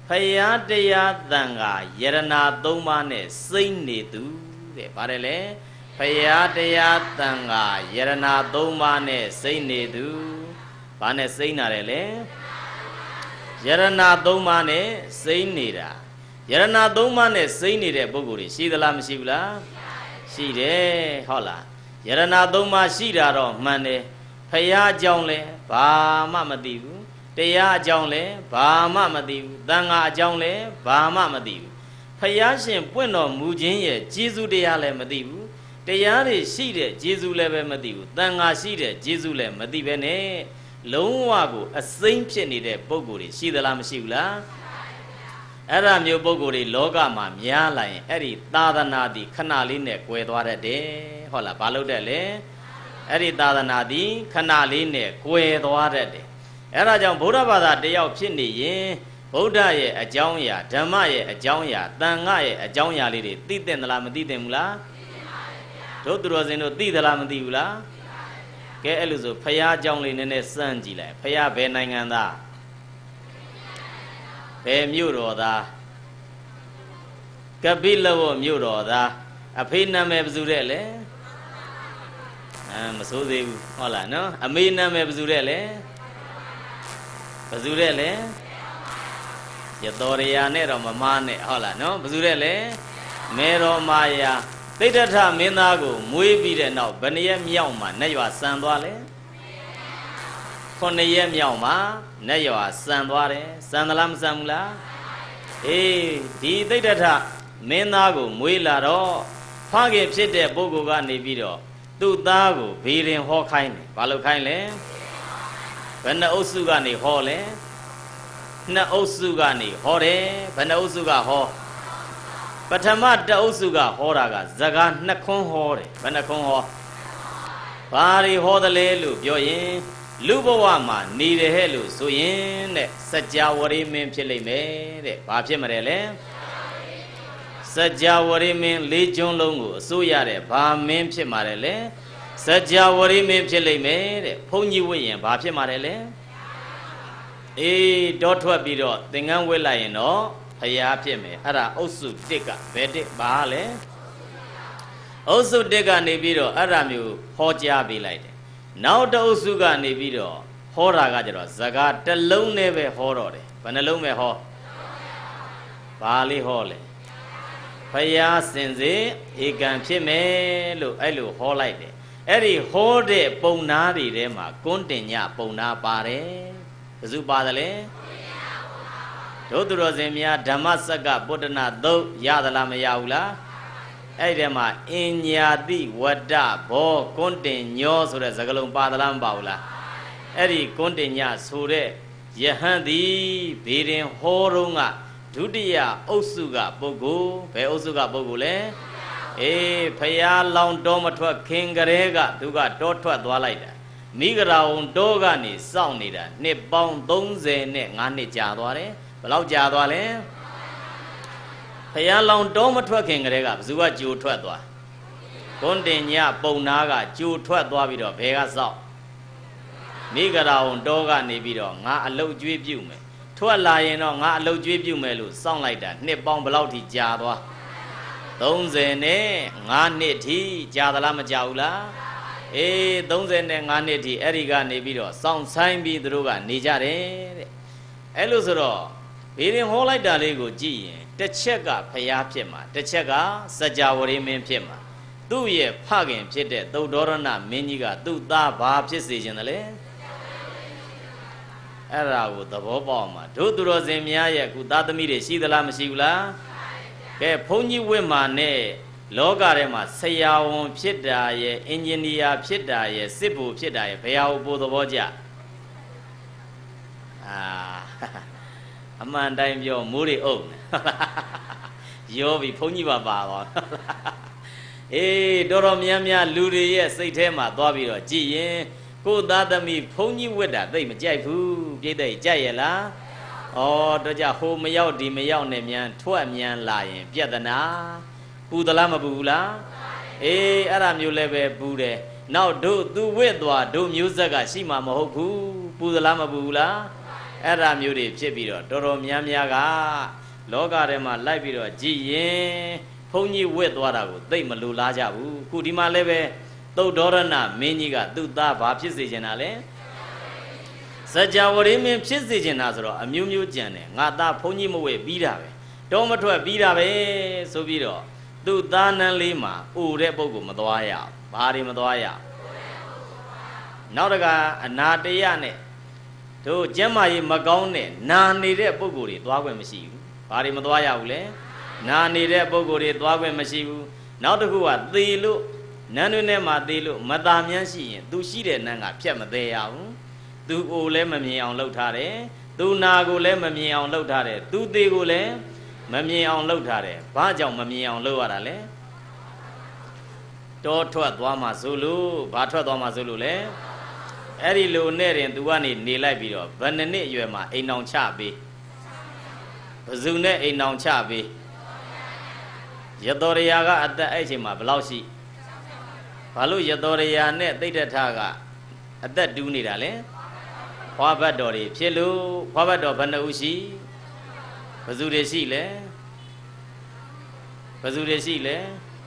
ဖယားတရားတန်ခါယရနာသုံးပါးနဲ့စိမ့်နေသူတဲ့ဗါတယ်လေဖယားတရားတန်ခါယရနာသုံးပါးနဲ့စိမ့်နေသူဘာနဲ့စိမ့်နာတယ်လေယရနာသုံးပါးနဲ့စိမ့်နေတာယရနာသုံးပါးနဲ့စိမ့်နေတဲ့ပုဂ္ဂိုလ်တွေရှိသလားမရှိဘူးလားရှိတယ်ဟုတ်လားယရနာသုံးပါးရှိတာတော့မှန်တယ်ဖယားအကြောင်းလဲဘာမှမသိဘူးတရားအကြောင်းလဲဘာမှမသိဘူးသံဃာအကြောင်းလဲဘာမှမသိဘူးဖယားရှင်ပွင့်တော်မူခြင်းရဲ့ကျေးဇူးတရားလည်းမသိဘူးတရားတွေရှိတဲ့ကျေးဇူးလည်းပဲမသိဘူးသံဃာရှိတဲ့ကျေးဇူးလည်းမသိပဲနဲ့လုံးဝကိုအစိမ့်ဖြစ်နေတဲ့ပုဂ္ဂိုလ်တွေရှိသလားမရှိဘူးလားအဲ့ဒါမျိုးပုဂ္ဂိုလ်တွေလောကမှာများလာရင်အဲ့ဒီသာသနာသည်ခဏလေးနဲ့ကွယ်သွားတတ်တယ်ဟုတ်လားဘာလို့တဲ့လဲအဲ့ဒီသာသနာသည်ခဏလေးနဲ့ကွယ်သွားတတ်တယ်အဲ့ဒါကြောင့်ဗုဒ္ဓဘာသာတယောက်ဖြစ်နေရင်ဗုဒ္ဓရဲ့အကြောင်းအရာဓမ္မရဲ့အကြောင်းအရာသံဃာရဲ့အကြောင်းအရာလေးတွေသိတဲ့သလားမသိတဲ့ဘူးလားသိပါပါဗျာတို့သူတော်စင်တို့သိသလားမသိဘူးလားသိပါပါဗျာကဲအဲ့လိုဆိုဖယားအကြောင်းလေးနည်းနည်းစမ်းကြည့်လိုက်ဖယားဘယ်နိုင်ငံသားဘယ်မြို့တော်သားကပိလဝမြို့တော်သားအဖေနာမည်ဘယ်သူတဲ့လဲအဲမစိုးသေးဘူးဟုတ်လားနော်အမေနာမည်ဘယ်သူတဲ့လဲဘယ်သူတဲ့လဲရတော်ရယာနဲ့တော့မမားနဲ့ဟုတ်လားနော်ဘယ်သူတဲ့လဲမေတော်မာယာသိတ္တထမင်းသားကိုမွေးပြီးတဲ့နောက်ဘယ်နှစ်ရက်မြောက်မှာနတ်ရွာဆန်သွားလဲခုနှစ်ရက်မြောက်မှာနတ်ရွာဆန်သွားတယ်ဆန်သလားမဆန်ဘူးလားအေးဒီသိတ္တထမင်းသားကိုမွေးလာတော့ဖခင်ဖြစ်တဲ့ပုဂ္ဂိုလ်ကနေပြီးတော့သူ့သားကိုဘေးရင်ဟောခိုင်းတယ်ဘာလို့ခိုင်းလဲဘယ်နှအုပ်စုကနေဟောလဲနှစ်အုပ်စုကနေဟောတယ်ဘယ်နှအုပ်စုကဟောပထမတအုပ်စုကဟောတာကဇဂါနှစ်ခွန်းဟောတယ်ဘယ်နှခွန်းဟောဘာတွေဟောတယ်လဲလို့ပြောရင်လူဘဝမှာနေတယ်ဟဲ့လို့ဆိုရင်တဲ့စัจ java ဝရိမင်းဖြစ်လိမ့်မယ်တဲ့ဘာဖြစ်မလဲလဲစัจ java ဝရိမင်းလေးကျွန်းလုံးကိုအစိုးရတဲ့ဘာမင်းဖြစ်မှာလဲလဲစัจ java ဝရိမင်းဖြစ်လိမ့်မယ်တဲ့ဘုန်းကြီးဝိရင်ဘာဖြစ်မှာလဲလဲအေးတော့ထွက်ပြီးတော့သင်္ကန်းဝတ်လိုက်ရင်တော့ဖျားဖြစ်မယ်အဲ့ဒါအုပ်စုတစ်ကဘယ်တစ်ဘာလဲအုပ်စုတစ်ကနေပြီးတော့အဲ့ဒါမျိုးဟောကြားပေးလိုက်တယ်နောက်တအုပ်စုကနေပြီးတော့ဟောတာကကြတော့ဇကာတစ်လုံးနဲ့ပဲဟောတော့တယ်ဘယ်နှလုံးပဲဟောဘာလေးဟောလဲဖယားစင်စေဧကံဖြစ်မယ်လို့အဲ့လိုဟောလိုက်တယ်အဲ့ဒီဟောတဲ့ပုံနာတွေထဲမှာကွန်းတင်ညပုံနာပါတယ်ဘယ်သူပါတယ်လဲတို့သူတော်စင်များဓမ္မစက္ကပုတ္တနာသုတ်ရသလားမရဘူးလားအဲ့ဒီထဲမှာအင်ညာတိဝတ္တဘောကွန်းတင်ညောဆိုတဲ့စကားလုံးပါသလားမပါဘူးလားအဲ့ဒီကွန်းတင်ညဆိုတဲ့ယဟန်သည်ဘေးရင်ဟောတော့ကဒုတိယအုပ်စုကပုဂ္ဂိုလ်ဘယ်အုပ်စုကပုဂ္ဂိုလ်လဲအေးဖယားလောင်တော်မထွက်ခင်ကလေးကသူကတောထွက်သွားလိုက်တာမိဂရာဝန်တောကနေစောင့်နေတာနှစ်ပေါင်းသုံးဆယ်နဲ့ငါးနှစ်ကြာသွားတယ်ဘယ်လောက်ကြာသွားလဲဖယားလောင်တောမထွက်ခင်ကလေးကဘယ်သူကကြိုထွက်သွားကွန်းတင်ညပုံနာကကြိုထွက်သွားပြီးတော့ဘယ်ကစောင့်မိဂရာဝန်တောကနေပြီးတော့ငါအလုတ်ကျွေးပြုတ်မယ်ထွက်လာရင်တော့ငါအလုတ်ကျွေးပြုတ်မယ်လို့စောင့်လိုက်တာနှစ်ပေါင်းဘယ်လောက်ထိကြာသွားသုံးဆယ်နဲ့ငါးနှစ်ထိကြာသလားမကြာဘူးလားအေးသုံးဆယ်နဲ့ငါးနှစ်ထိအဲ့ဒီကနေပြီးတော့စောင့်ဆိုင်ပြီးသူတို့ကနေကြတယ်တဲ့အဲ့လိုဆိုတော့ဘေးရင်ဟောလိုက်တာလေးကိုကြည့်ရင်တစ်ချက်ကဖျားဖြစ်မှာတစ်ချက်ကစัจ java ဝရိမင်းဖြစ်မှာသူ့ရဲ့ဖခင်ဖြစ်တဲ့သုဒ္ဓရဏမင်းကြီးကသူ့သားဘာဖြစ်စေခြင်းတလဲအဲ့ဒါကိုသဘောပေါက်မှာတို့သူတော်စင်များရဲ့ခုသားသမီးတွေရှိသလားမရှိဘူးလားကဲဘုန်းကြီးဝိမာန်နဲ့လောကထဲမှာဆရာဝန်ဖြစ်တာရဲ့အင်ဂျင်နီယာဖြစ်တာရဲ့စစ်ဗိုလ်ဖြစ်တာရဲ့ဘယ်ဟာကိုပိုသဘောကျအာအမှန်တိုင်းပြောမိုးတွေအုပ်ရောပြီဘုန်းကြီးပါပါတော့အေးတော်တော်များများလူတွေရဲ့စိတ်ထဲမှာသွားပြီးတော့ကြည်ရင်ကိုသားသမီးဘုန်းကြီးဝတ်တာသိမကြိုက်ဘူးပြိတ္တိကြိုက်ရလားဩတော့ကြဟိုမရောက်ဒီမရောက်နဲ့မြန်ထွက်မြန်လာရင်ပြဿနာပူသလားမပူဘူးလားအေးအဲ့ဒါမျိုးလည်းပဲပူတယ်နောက်တို့သူဝတ်သွားတို့မျိုးဆက်ကရှိမှာမဟုတ်ဘူးပူသလားမပူဘူးလားအဲ့ဒါမျိုးတွေဖြစ်ပြီးတော့တော်တော်များများကလောကထဲမှာလိုက်ပြီးတော့ကြည်ရင်ဘုန်းကြီးဝတ်သွားတာကိုသိမလိုလားကြဘူးခုဒီမှာလည်းပဲသုတ်ဒေါရဏမင်းကြီးကသူ့သားဘာဖြစ်စေချင်တာလဲစัจ java ရင်းမင်းဖြစ်စေချင်တာဆိုတော့အမျိုးမျိုးကြံတယ်ငါသားဘုန်းကြီးမဝတ်ပြီးတာပဲတောမထွက်ပြီးတာပဲဆိုပြီးတော့သူ့သားနန်းလေးမှာအိုတဲ့ပုဂ္ဂိုလ်မသွားရဘာတွေမသွားရနောက်တကအနာတရနဲ့တို့ကျမ်းမာရေးမကောင်းတဲ့နာနေတဲ့ပုဂ္ဂိုလ်တွေသွားခွင့်မရှိဘူးဘာတွေမသွားရဘူးလဲနာနေတဲ့ပုဂ္ဂိုလ်တွေသွားခွင့်မရှိဘူးနောက်တစ်ခုကသေလို့နန်းတွင်ထဲမှာသေလို့မตาမြန်းရှိရင်သူရှိတဲ့နန်းကဖြတ်မသေးရဘူးသူအိုလည်းမမြင်အောင်လှုပ်ထားတယ်သူနာကိုလည်းမမြင်အောင်လှုပ်ထားတယ်သူသေးကိုလည်းမမြင်အောင်လှုပ်ထားတယ်ဘာကြောင့်မမြင်အောင်လှုပ်ရတာလဲတောထွက်သွားမှဆိုလို့ဘာထွက်သွားမှဆိုလို့လဲအဲ့ဒီလိုနဲ့ရင် तू ကနေနေလိုက်ပြီးတော့ဘယ်နှစ်နှစ်အရွယ်မှာအိမ်အောင်ချပေးဘယ်သူနဲ့အိမ်အောင်ချပေးရတော်ရရာကအသက်အဲ့ချိန်မှာဘယ်လောက်ရှိဘာလို့ရတော်ရရာနဲ့သိတ္တထကအသက်တူးနေတာလဲဖွာဘတ်တော်တွေဖြစ်လို့ဖွာဘတ်တော်ဘယ်နှဦးရှိဘယ်သူတွေရှိလဲဘယ်သူတွေရှိလဲ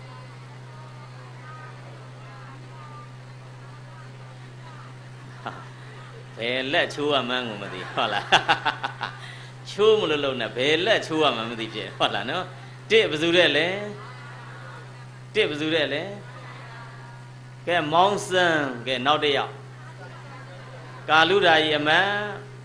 ဘယ်လက်ချိုးရမှန်းကိုမသိဟုတ်လားချိုးမလို့လုံးနဲ့ဘယ်လက်ချိုးရမှန်းမသိဖြစ်ဟုတ်လားနော်တစ်ဘယ်သူတဲ့လဲတစ်ဘယ်သူတဲ့လဲကဲမောင်းစံကဲနောက်တစ်ယောက်ကာလူဓာကြီးအမန်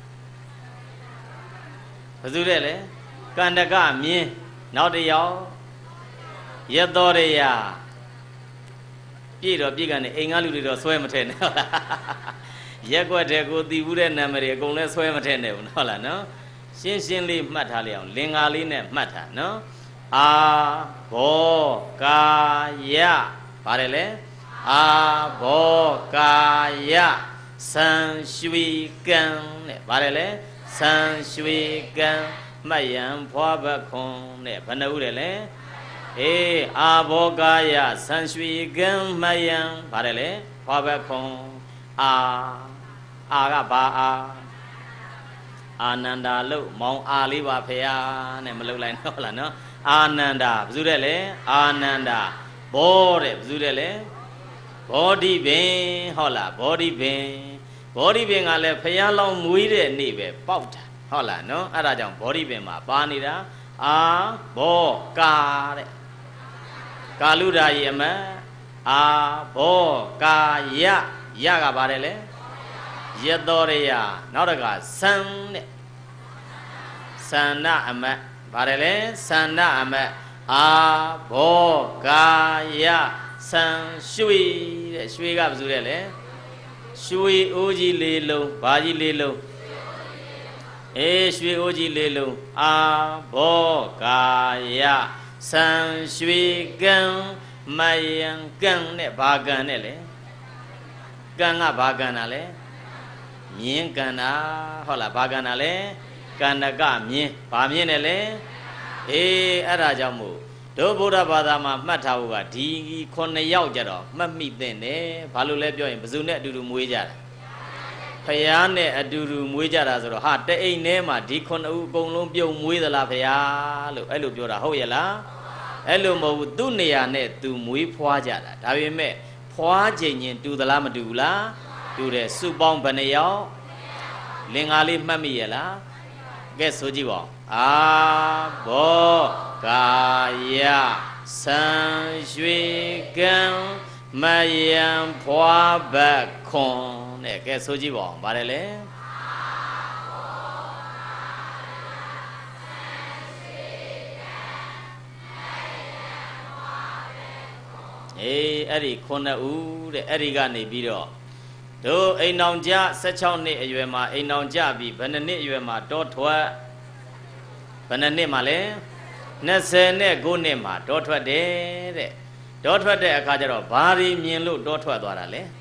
ဘယ်သူတဲ့လဲကန္တကမြင်းနောက်တစ်ယောက်ရတော်ရရာပြည့်တော့ပြည့်ကနေအိမ်ကလူတွေတော့ဆွဲမထဲနဲ့ဟုတ်လားရက်ွက်တဲ့ကိုတည်ဘူးတဲ့နာမည်တွေအကုန်လဲဆွဲမထဲနဲ့ဘူးဟုတ်လားနော်ရှင်းရှင်းလေးမှတ်ထားလိုက်အောင်လင်္ကာလေးနဲ့မှတ်ထားနော်အာဘောကာယပါတယ်လေအာဘောကာယစံရွှေကံတဲ့ပါတယ်လေစံရွှေကံမှတ်ရန်ဖွာဘခွန်တဲ့ဘယ်နှဦးတယ်လဲအေးအာဘောကာယစံရွှေကံမှတ်ရန်ပါတယ်လေဖွာဘခွန်အာအာကဘာအာအာနန္ဒာလို့မောင်အာလေးပါဖေယားနဲ့မလုပ်လိုက်တော့လားနော်အာနန္ဒာဘယ်သူတဲ့လဲအာနန္ဒာဘောတဲ့ဘယ်သူတဲ့လဲဘောဓိပင်ဟုတ်လားဘောဓိပင်ဘောဓိပင်ကလည်းဖယားလောင်းမွေးတဲ့နေ့ပဲပေါက်တာဟုတ်လားနော်အဲ့ဒါကြောင့်ဘောဓိပင်မှာပါနေတာအာဘောကာတဲ့ကာလူဓာကြီးအမတ်အာဘောကာယယကပါတယ်လေရတော်ရရာနောက်တကသံတဲ့သန္နအမတ်ပါတယ်လေသန္နအမတ်အာဘောကာယသံရွှေတဲ့ရွှေကဘယ်သူတဲ့လဲရွှေအိုးကြီးလေးလုံးဘာကြီးလေးလုံးအေးရွှေအိုးကြီးလေးလုံးအာဘောကာယသံရွှေကံမယံကံနဲ့ဘာကံနဲ့လဲကံကဘာကံတာလဲမြင်းကန္တာဟုတ်လားဘာကန္တာလဲကန္တကမြင်းဘာမြင်းနဲ့လဲအေးအဲ့ဒါကြောင့်မို့တို့ဗုဒ္ဓဘာသာမှာမှတ်ထားဖို့ကဒီခုနှစ်ယောက်ကြတော့မှတ်မိသင့်တယ်ဘာလို့လဲပြောရင်ဘယ်သူနဲ့အတူတူမွေးကြတာဖယားနဲ့အတူတူမွေးကြတာဆိုတော့ဟာတအိမ်ထဲမှာဒီခုနှစ်ဦးအကုန်လုံးပြုံမွေးသလားဖယားလို့အဲ့လိုပြောတာဟုတ်ရဲ့လားအဲ့လိုမဟုတ်ဘူးသူ့နေရာနဲ့သူမွေးဖွားကြတာဒါပေမဲ့ဖွားချိန်ချင်းတူသလားမတူဘူးလားတူတယ်စုပေါင်းဘယ်နှယောက်လင်္ကာလေးမှတ်မိရဲ့လားကဲဆိုကြည့်ပါအာဘောကာယသံရွှေကံမယံဖွာဘတ်ခွန်တဲ့ကဲဆိုကြည့်ပါဗါတယ်လေအေးအဲ့ဒီခုနှစ်ဦးတဲ့အဲ့ဒီကနေပြီးတော့တို့အိမ်အောင်ကြဆယ်ခြောက်နှစ်အရွယ်မှာအိမ်အောင်ကြပြီးဘယ်နှစ်နှစ်အရွယ်မှာတောထွက်ဘယ်နှစ်နှစ်မှာလဲနှစ်ဆယ်နဲ့ကိုးနှစ်မှာတောထွက်တယ်တဲ့တောထွက်တဲ့အခါကျတော့ဘာတွေမြင်လို့တောထွက်သွားတာလဲ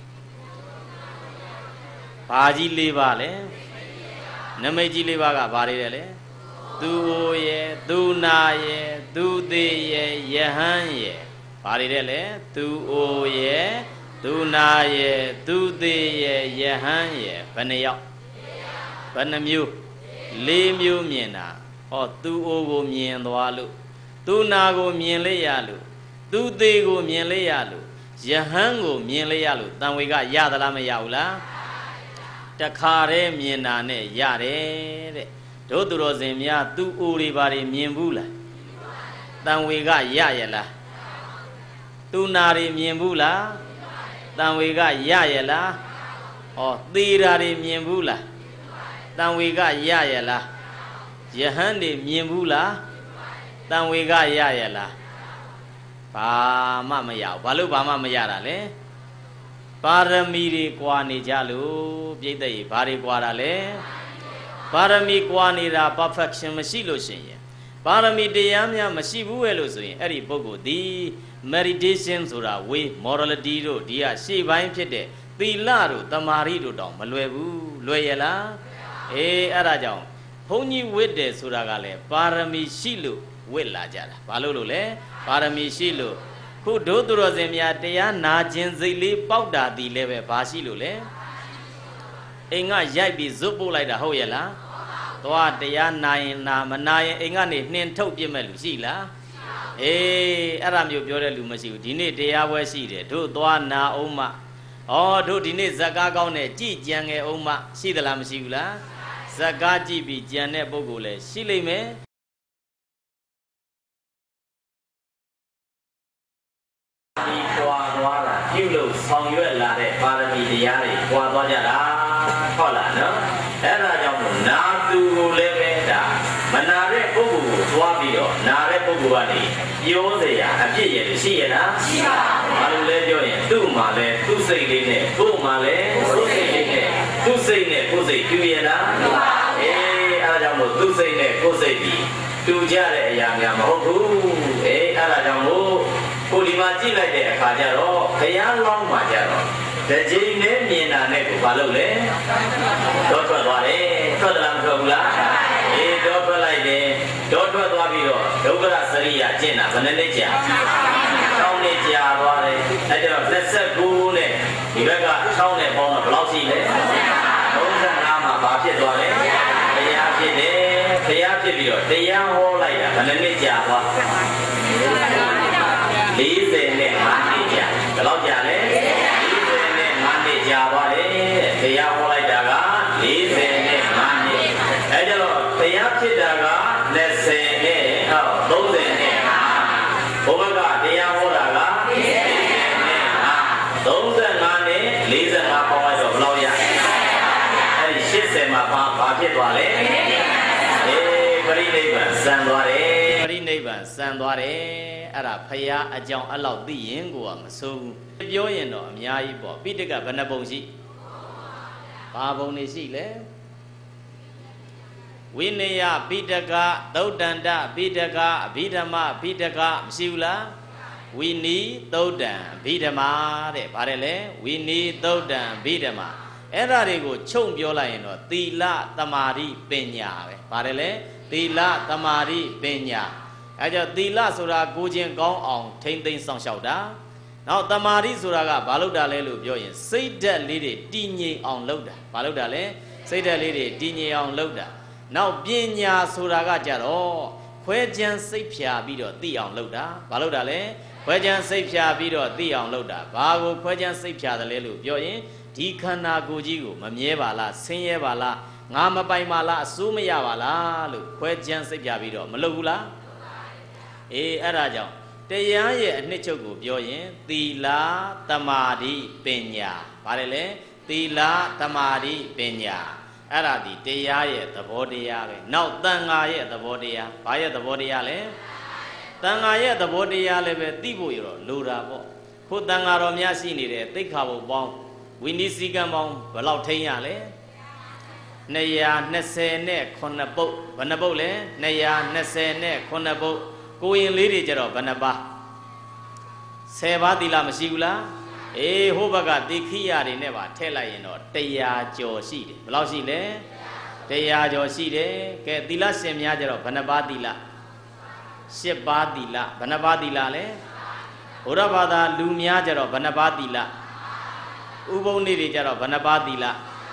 ဘာကြီးလေးပါလဲနမိတ်ကြီးလေးပါကဘာတွေလဲသူရဲ့သူနာရဲ့သူသေးရဲ့ယဟန်ရဲ့ဘာတွေလဲလဲသူအိုရဲ့သူနာရဲ့သူသေးရဲ့ယဟန်ရဲ့ဘယ်နှယောက်ဘယ်နှမျိုးလေးမျိုးမြင်တာဟောသူ့အိုးကိုမြင်သွားလို့သူ့နာကိုမြင်လိုက်ရလို့သူ့သေးကိုမြင်လိုက်ရလို့ယဟန်ကိုမြင်လိုက်ရလို့တန်ဝေကရသလားမရဘူးလားတခါတည်းမြင်တာနဲ့ရတယ်တဲ့တို့သူတော်စင်များသူ့အိုးတွေဘာတွေမြင်ဘူးလားတန်ဝေကရရလားသူ့နာတွေမြင်ဘူးလားတန်ဝေကရရလားဩသေးတာတွေမြင်ဘူးလားတန်ဝေကရရလားယဟန်တွေမြင်ဘူးလားတန်ဝေကရရလားဘာမှမရဘူးဘာလို့ဘာမှမရတာလဲပါရမီတွေကွာနေကြလို့ပြိတ္တရေဘာတွေကွာတာလဲပါရမီကွာနေတာ perfection မရှိလို့ရှိရင်ပါရမီတရားများမရှိဘူးရဲ့လို့ဆိုရင်အဲ့ဒီပုဂ္ဂိုလ်ဒီ meditation ဆိုတာဝေး morality တို့ဒီကရှေ့ပိုင်းဖြစ်တဲ့သီလတို့တမာရီတို့တောင်မလွယ်ဘူးလွယ်ရလားအေးအဲ့ဒါကြောင့်ဘုန်းကြီးဝိတ္တယ်ဆိုတာကလည်းပါရမီရှိလို့ဝိတ္လာကြတာဘာလို့လို့လဲပါရမီရှိလို့ခုဒုသူတော်စင်များတရားနာခြင်းစိတ်လေးပေါက်တာဒီလည်းပဲဘာရှိလို့လဲအိမ်ကရိုက်ပြီးဇွတ်ပို့လိုက်တာဟုတ်ရဲ့လားသွားတရားနာရင်နာမနာရင်အိမ်ကနေနှင်ထုတ်ပြစ်မဲ့လူရှိလားအေးအဲ့ဒါမျိုးပြောတဲ့လူမရှိဘူးဒီနေ့တရားပွဲရှိတယ်တို့သွားနာအောင်မဩတို့ဒီနေ့ဇက်ကားကောင်းတဲ့ကြည်ကြံငယ်အောင်မရှိသလားမရှိဘူးလားဇက်ကားကြည့်ပြီးကြံတဲ့ပုဂ္ဂိုလ်လည်းရှိလိမ့်မယ်ဒီကွာသွားတာပြုလို့ဆောင်ရွက်လာတဲ့ပါရမီတရားတွေကွာသွားကြတာဟုတ်လားနော်အဲ့ဒါကြောင့်မို့နာသူကိုလည်းပဲဒါမနာတဲ့ပုဂ္ဂိုလ်ကိုသွားပြီးတော့နာတဲ့ပုဂ္ဂိုလ်ကနေပြောเสียအပြစ်ရည်ရှိရလားရှိပါဘူးဘာလို့လဲပြောရင်သူ့မှာလဲသူ့စိတ်လေးနဲ့ကို့မှာလဲကို့စိတ်လေးနဲ့သူ့စိတ်နဲ့ကို့စိတ်တူရလားမတူပါဘူးအေးအဲ့ဒါကြောင့်မို့သူ့စိတ်နဲ့ကို့စိတ်ပြီးတူကြတဲ့အရာများမဟုတ်ဘူးအေးအဲ့ဒါကြောင့်မို့ကိုဒီမှာကြည့်လိုက်တဲ့အခါကျတော့ဘုရားလောင်းမှာကျတော့တကြိမ်နဲ့မြင်တာနဲ့ကိုဘာလုပ်လဲတော့ထွက်သွားတယ်ထွက်တယ်လားမထွက်ဘူးလားအေးတော့ထွက်လိုက်တယ်တော့ထွက်သွားပြီးတော့ဒုက္ခရစရိယကျင့်တာဘယ်နှစ်ကြာ၆နှစ်ကြာသွားတယ်အဲ့တော့၂၉နဲ့ဒီဘက်က၆နဲ့ပေါင်းတော့ဘယ်လောက်ရှိလဲ၃၅မှာဘာဖြစ်သွားလဲတရားဖြစ်တယ်တရားဖြစ်ပြီးတော့တရားဟောလိုက်တာဘယ်နှစ်ကြာသွားလေးဆယ်နဲ့၅နှစ်ကြာဘယ်လောက်ကြာလဲလေးဆယ်နဲ့၅နှစ်ကြာသွားတယ်တရားဟောလိုက်တာကလေးဆယ်နဲ့၅နှစ်အဲကြတော့တရားဖြစ်တာက၂၀နဲ့ဟော၃၀နဲ့ဘုဘကတရားဟောတာက၄၀နဲ့၅၃၅နဲ့၄၅ပေါင်းလိုက်တော့ဘယ်လောက်ရအဲဒီ၈၀မှာဘာဘာဖြစ်သွားလဲအေးပရိနိဗ္ဗာန်စံသွားတယ်ပရိနိဗ္ဗာန်စံသွားတယ်အဲ့ဒါဖရာအကြောင်းအဲ့လောက်သိရင်ကိုကမဆိုးဘူးပြောရင်တော့အများကြီးပေါ့ပိဋကဘယ်နှပုံရှိဘာပုံနေရှိလဲဝိနယပိဋကသုတ်တန္တပိဋကအဘိဓမ္မပိဋကမရှိဘူးလားဝိနီသုတ်တံအဘိဓမ္မာတဲ့ဗါတယ်လေဝိနီသုတ်တံအဘိဓမ္မာအဲ့ဒါတွေကိုခြုံပြောလိုက်ရင်တော့သီလသမာဓိပညာပဲဗါတယ်လေသီလသမာဓိပညာအဲကြောင့်သီလဆိုတာကိုချင်းကောင်းအောင်ထိမ့်သိမ်းဆောင်ရှောက်တာနောက်တမာရီဆိုတာကဘာလို့တာလဲလို့ပြောရင်စိတ်ဓာတ်လေးတွေတည်ငြိမ်အောင်လုပ်တာဘာလို့တာလဲစိတ်ဓာတ်လေးတွေတည်ငြိမ်အောင်လုပ်တာနောက်ပညာဆိုတာကကြတော့ခွဲခြမ်းစိတ်ဖြာပြီးတော့သိအောင်လုပ်တာဘာလို့တာလဲခွဲခြမ်းစိတ်ဖြာပြီးတော့သိအောင်လုပ်တာဘာကိုခွဲခြမ်းစိတ်ဖြာတယ်လဲလို့ပြောရင်ဒီခန္ဓာကိုယ်ကြီးကိုမမြဲပါလားဆင်းရဲပါလားငါမပိုင်ပါလားအစိုးမရပါလားလို့ခွဲခြမ်းစိတ်ဖြာပြီးတော့မလုပ်ဘူးလားအေးအဲ့ဒါကြောင့်တရားရဲ့အနှစ်ချုပ်ကိုပြောရင်သီလသမာဓိပညာဗါတယ်လေသီလသမာဓိပညာအဲ့ဒါဒီတရားရဲ့သဘောတရားပဲနောက်သံဃာရဲ့သဘောတရားဘာရဲ့သဘောတရားလဲသံဃာရဲ့သဘောတရားလည်းပဲသိဖို့ရတော့လိုတာပေါ့ခုသံဃာတော်များရှိနေတဲ့သိက္ခာပုဒ်ပေါင်းဝိနည်းစည်းကမ်းပေါင်းဘယ်လောက်ထိန်းရလဲ၂၂၀နဲ့ခုနှစ်ပုဒ်ဘယ်နှပုဒ်လဲ၂၂၀နဲ့ခုနှစ်ပုဒ်ကိုရင်လေးတွေကြတော့ဘယ်နှပါဆယ်ပါးသီလမရှိဘူးလားအေးဟိုဘက်ကတိခိယတွေနဲ့ပါထည့်လိုက်ရင်တော့တရားကျော်ရှိတယ်ဘယ်လောက်ရှိလဲတရားကျော်ရှိတယ်ကဲသီလရှင်များကြတော့ဘယ်နှပါးသီလရှစ်ပါးသီလဘယ်နှပါးသီလလဲဘုရားဘာသာလူများကြတော့ဘယ်နှပါးသီလဥပုံနေတွေကြတော့ဘယ်နှပါးသီလ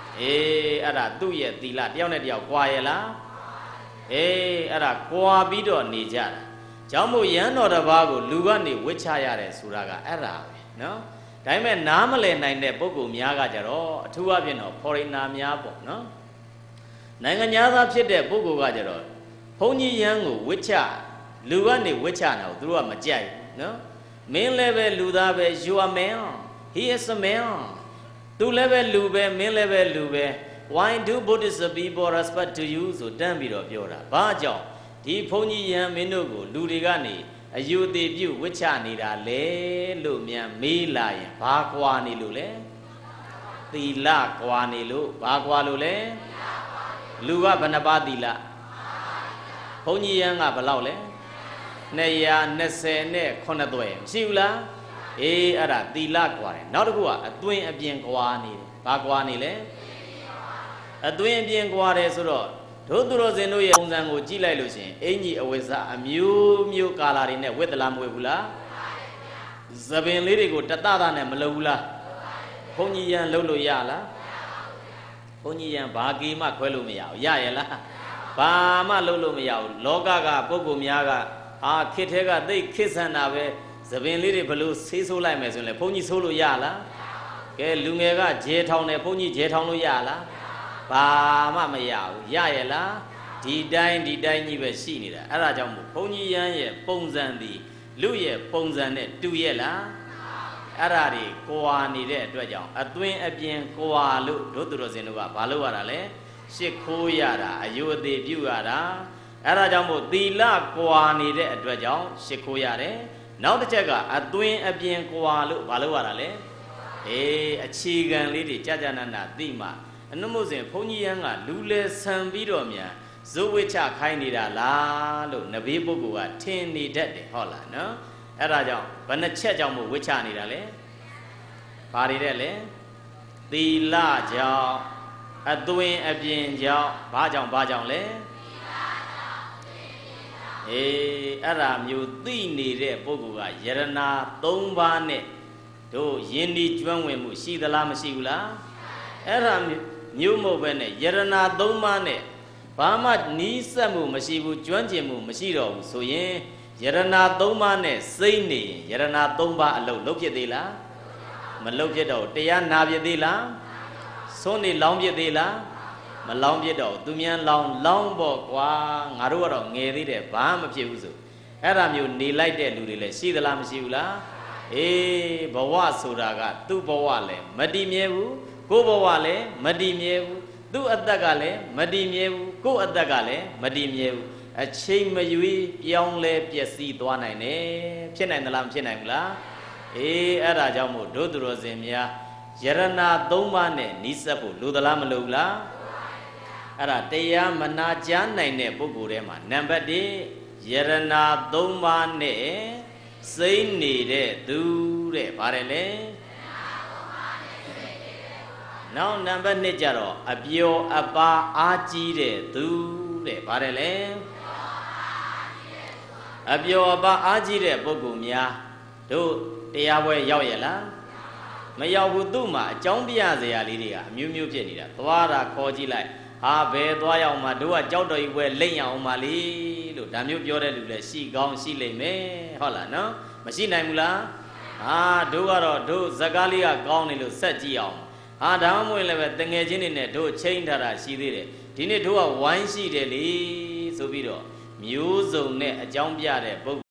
အေးအဲ့ဒါသူ့ရဲ့သီလတယောက်နဲ့တယောက်ကွာရဲ့လားအေးအဲ့ဒါကွာပြီးတော့နေကြတာကြောင့်မို့ရန်တော်တစ်ပါးကိုလူကနေဝစ်ချရတယ်ဆိုတာကအဲ့ဒါပဲနော်ဒါပေမဲ့နားမလည်နိုင်တဲ့ပုဂ္ဂိုလ်များကကြတော့အထူးအဖြင့်တော့ foreigner များပေါ့နော်နိုင်ငံသားဖြစ်တဲ့ပုဂ္ဂိုလ်ကကြတော့ဘုန်းကြီးရန်ကိုဝစ်ချလူကနေဝစ်ချတာကိုသူတို့ကမကြိုက်ဘူးနော်မင်းလည်းပဲလူသားပဲ you are man he is a man သူလည်းပဲလူပဲမင်းလည်းပဲလူပဲ why do Buddhist people respect to you ဆိုတန်းပြီးတော့ပြောတာဘာကြောင့်ဒီဘုန်းကြီးရန်မင်းတို့ကိုလူတွေကနေအယူသေးပြုဝစ်ချနေတာလေလို့မြန်မေးလာရင်ဘာကွာနေလို့လဲသီလကွာနေလို့ဘာကွာလို့လဲလူကဘယ်နှပါးသီလဘုန်းကြီးရန်ကဘယ်လောက်လဲနှစ်ရာနှစ်ဆယ်နဲ့ခုနှစ်သွဲမရှိဘူးလားအေးအဲ့ဒါသီလကွာတယ်နောက်တစ်ခုကအသွင်အပြင်ကွာနေတယ်ဘာကွာနေလဲအသွင်အပြင်ကွာတယ်ဆိုတော့တို့သူတော်စင်တို့ရဲ့ပုံစံကိုကြည့်လိုက်လို့ရှင်အင်ကြီးအဝိဇ္ဇအမျိုးမျိုးကာလာတွေနဲ့ဝတ်သလားမဝတ်ဘူးလားသပင်လေးတွေကိုတတတာနဲ့မလုပ်ဘူးလားဘုန်းကြီးရန်လုပ်လို့ရလားဘုန်းကြီးရန်ဘာကီမှခွဲလို့မရဘူးရရဲ့လားဘာမှလုပ်လို့မရဘူးလောကကပုဂ္ဂိုလ်များကအာခေတ်ထဲကသိခေတ်ဆန်တာပဲသပင်လေးတွေဘလို့ဆေးဆိုးလိုက်မယ်ဆိုရင်လေဘုန်းကြီးဆိုးလို့ရလားကဲလူငယ်ကဂျဲထောင်တယ်ဘုန်းကြီးဂျဲထောင်လို့ရလားဘာမှမရဘူးရရဲ့လားဒီတိုင်းဒီတိုင်းကြီးပဲရှိနေတာအဲ့ဒါကြောင့်မို့ဘုန်းကြီးရန်ရဲ့ပုံစံဒီလူရဲ့ပုံစံနဲ့တူရဲ့လားအဲ့ဒါတွေကွာနေတဲ့အတွက်ကြောင့်အသွင်အပြင်ကွာလို့တို့သူတော်စင်တို့ကဘာလို့ရတာလဲရှစ်ခိုးရတာအယုအသေးပြုရတာအဲ့ဒါကြောင့်မို့သီလကွာနေတဲ့အတွက်ကြောင့်ရှစ်ခိုးရတယ်နောက်တစ်ချက်ကအသွင်အပြင်ကွာလို့ဘာလို့ရတာလဲအေးအခြေခံလေးတွေကြာကြာနာနာသိမှအနုမို့စဉ်ဘုန်းကြီးရန်ကလူလဲဆံပြီးတော့မြန်ဇုဝိချခိုင်းနေတာလားလို့နဘေးပုဂ္ဂိုလ်ကထင်နေတတ်တယ်ဟုတ်လားနော်အဲ့ဒါကြောင့်ဘယ်နှချက်ကြောင့်မို့ဝိချနေတာလဲဘာတွေတဲ့လဲသီလကြောင့်အသွင်အပြင်ကြောင့်ဘာကြောင့်ဘာကြောင့်လဲအေးအဲ့ဒါမျိုးသိနေတဲ့ပုဂ္ဂိုလ်ကယရနာ၃ပါးနဲ့တို့ယဉ်ဒီကျွမ်းဝင်မှုရှိသလားမရှိဘူးလားအဲ့ဒါမျိုးမဟုတ်ပဲနဲ့ယရနာ၃ပါးနဲ့ဘာမှနီးစပ်မှုမရှိဘူးကျွမ်းကျင်မှုမရှိတော့ဘူးဆိုရင်ယရနာ၃ပါးနဲ့စိတ်နေရင်ယရနာ၃ပါးအလုပ်လုပ်ဖြစ်သေးလားမလုပ်ဖြစ်တော့တရားနာဖြစ်သေးလားစွန့်နေလောင်းဖြစ်သေးလားမလောင်းဖြစ်တော့သူမြန်လောင်းလောင်းပေါ့ကွာငါတို့ကတော့ငယ်သေးတယ်ဘာမှမဖြစ်ဘူးဆိုအဲ့ဒါမျိုးနေလိုက်တဲ့လူတွေလည်းရှိသလားမရှိဘူးလားအေးဘဝဆိုတာကသူ့ဘဝလည်းမတည်မြဲဘူးကိုယ်ဘဝလည်းမတည်မြဲဘူးသူ့အသက်ကလည်းမတည်မြဲဘူးကိုယ့်အသက်ကလည်းမတည်မြဲဘူးအချိန်မရွေးပြောင်းလဲပျက်စီးသွားနိုင်တယ်ဖြစ်နိုင်သလားမဖြစ်နိုင်ဘူးလားအေးအဲ့ဒါကြောင့်မို့တို့သူတော်စင်များယရနာ၃ပါးနဲ့နီးစပ်ဖို့လိုသလားမလိုဘူးလားအဲ့ဒါတရားမနာကြားနိုင်တဲ့ပုဂ္ဂိုလ်ထဲမှာနံပါတ်၁ယရနာ၃ပါးနဲ့စိတ်နေတဲ့သူတဲ့ဗါတယ်လေနောက်နံပါတ်၂ကျတော့အပျော်အပါအားကြီးတဲ့သူတဲ့ဗါတယ်လေအပျော်အပါအားကြီးတဲ့ပုဂ္ဂိုလ်များတို့တရားပွဲရောက်ရလားမရောက်ဘူးသူ့မှာအကြောင်းပြရစရာလေးတွေကအမျိုးမျိုးဖြစ်နေတာသွားတာခေါ်ကြည့်လိုက်ဟာဘယ်သွားရောက်မှတို့ကကြောက်တော်ကြီးပွဲလိမ့်ရအောင်ပါလေလို့ဒါမျိုးပြောတဲ့လူလည်းရှိကောင်းရှိလိမ့်မယ်ဟုတ်လားနော်မရှိနိုင်ဘူးလားဟာတို့ကတော့တို့ဇကားလေးကကောင်းနေလို့ဆက်ကြည့်အောင်ဟာဒါမှမဟုတ်လည်းပဲတငယ်ချင်းတွေနဲ့တို့ချိန်ထားတာရှိသေးတယ်ဒီနေ့တို့ကဝိုင်းရှိတယ်လေဆိုပြီးတော့မျိုးစုံနဲ့အကြောင်းပြတဲ့ပုဂ္ဂိုလ်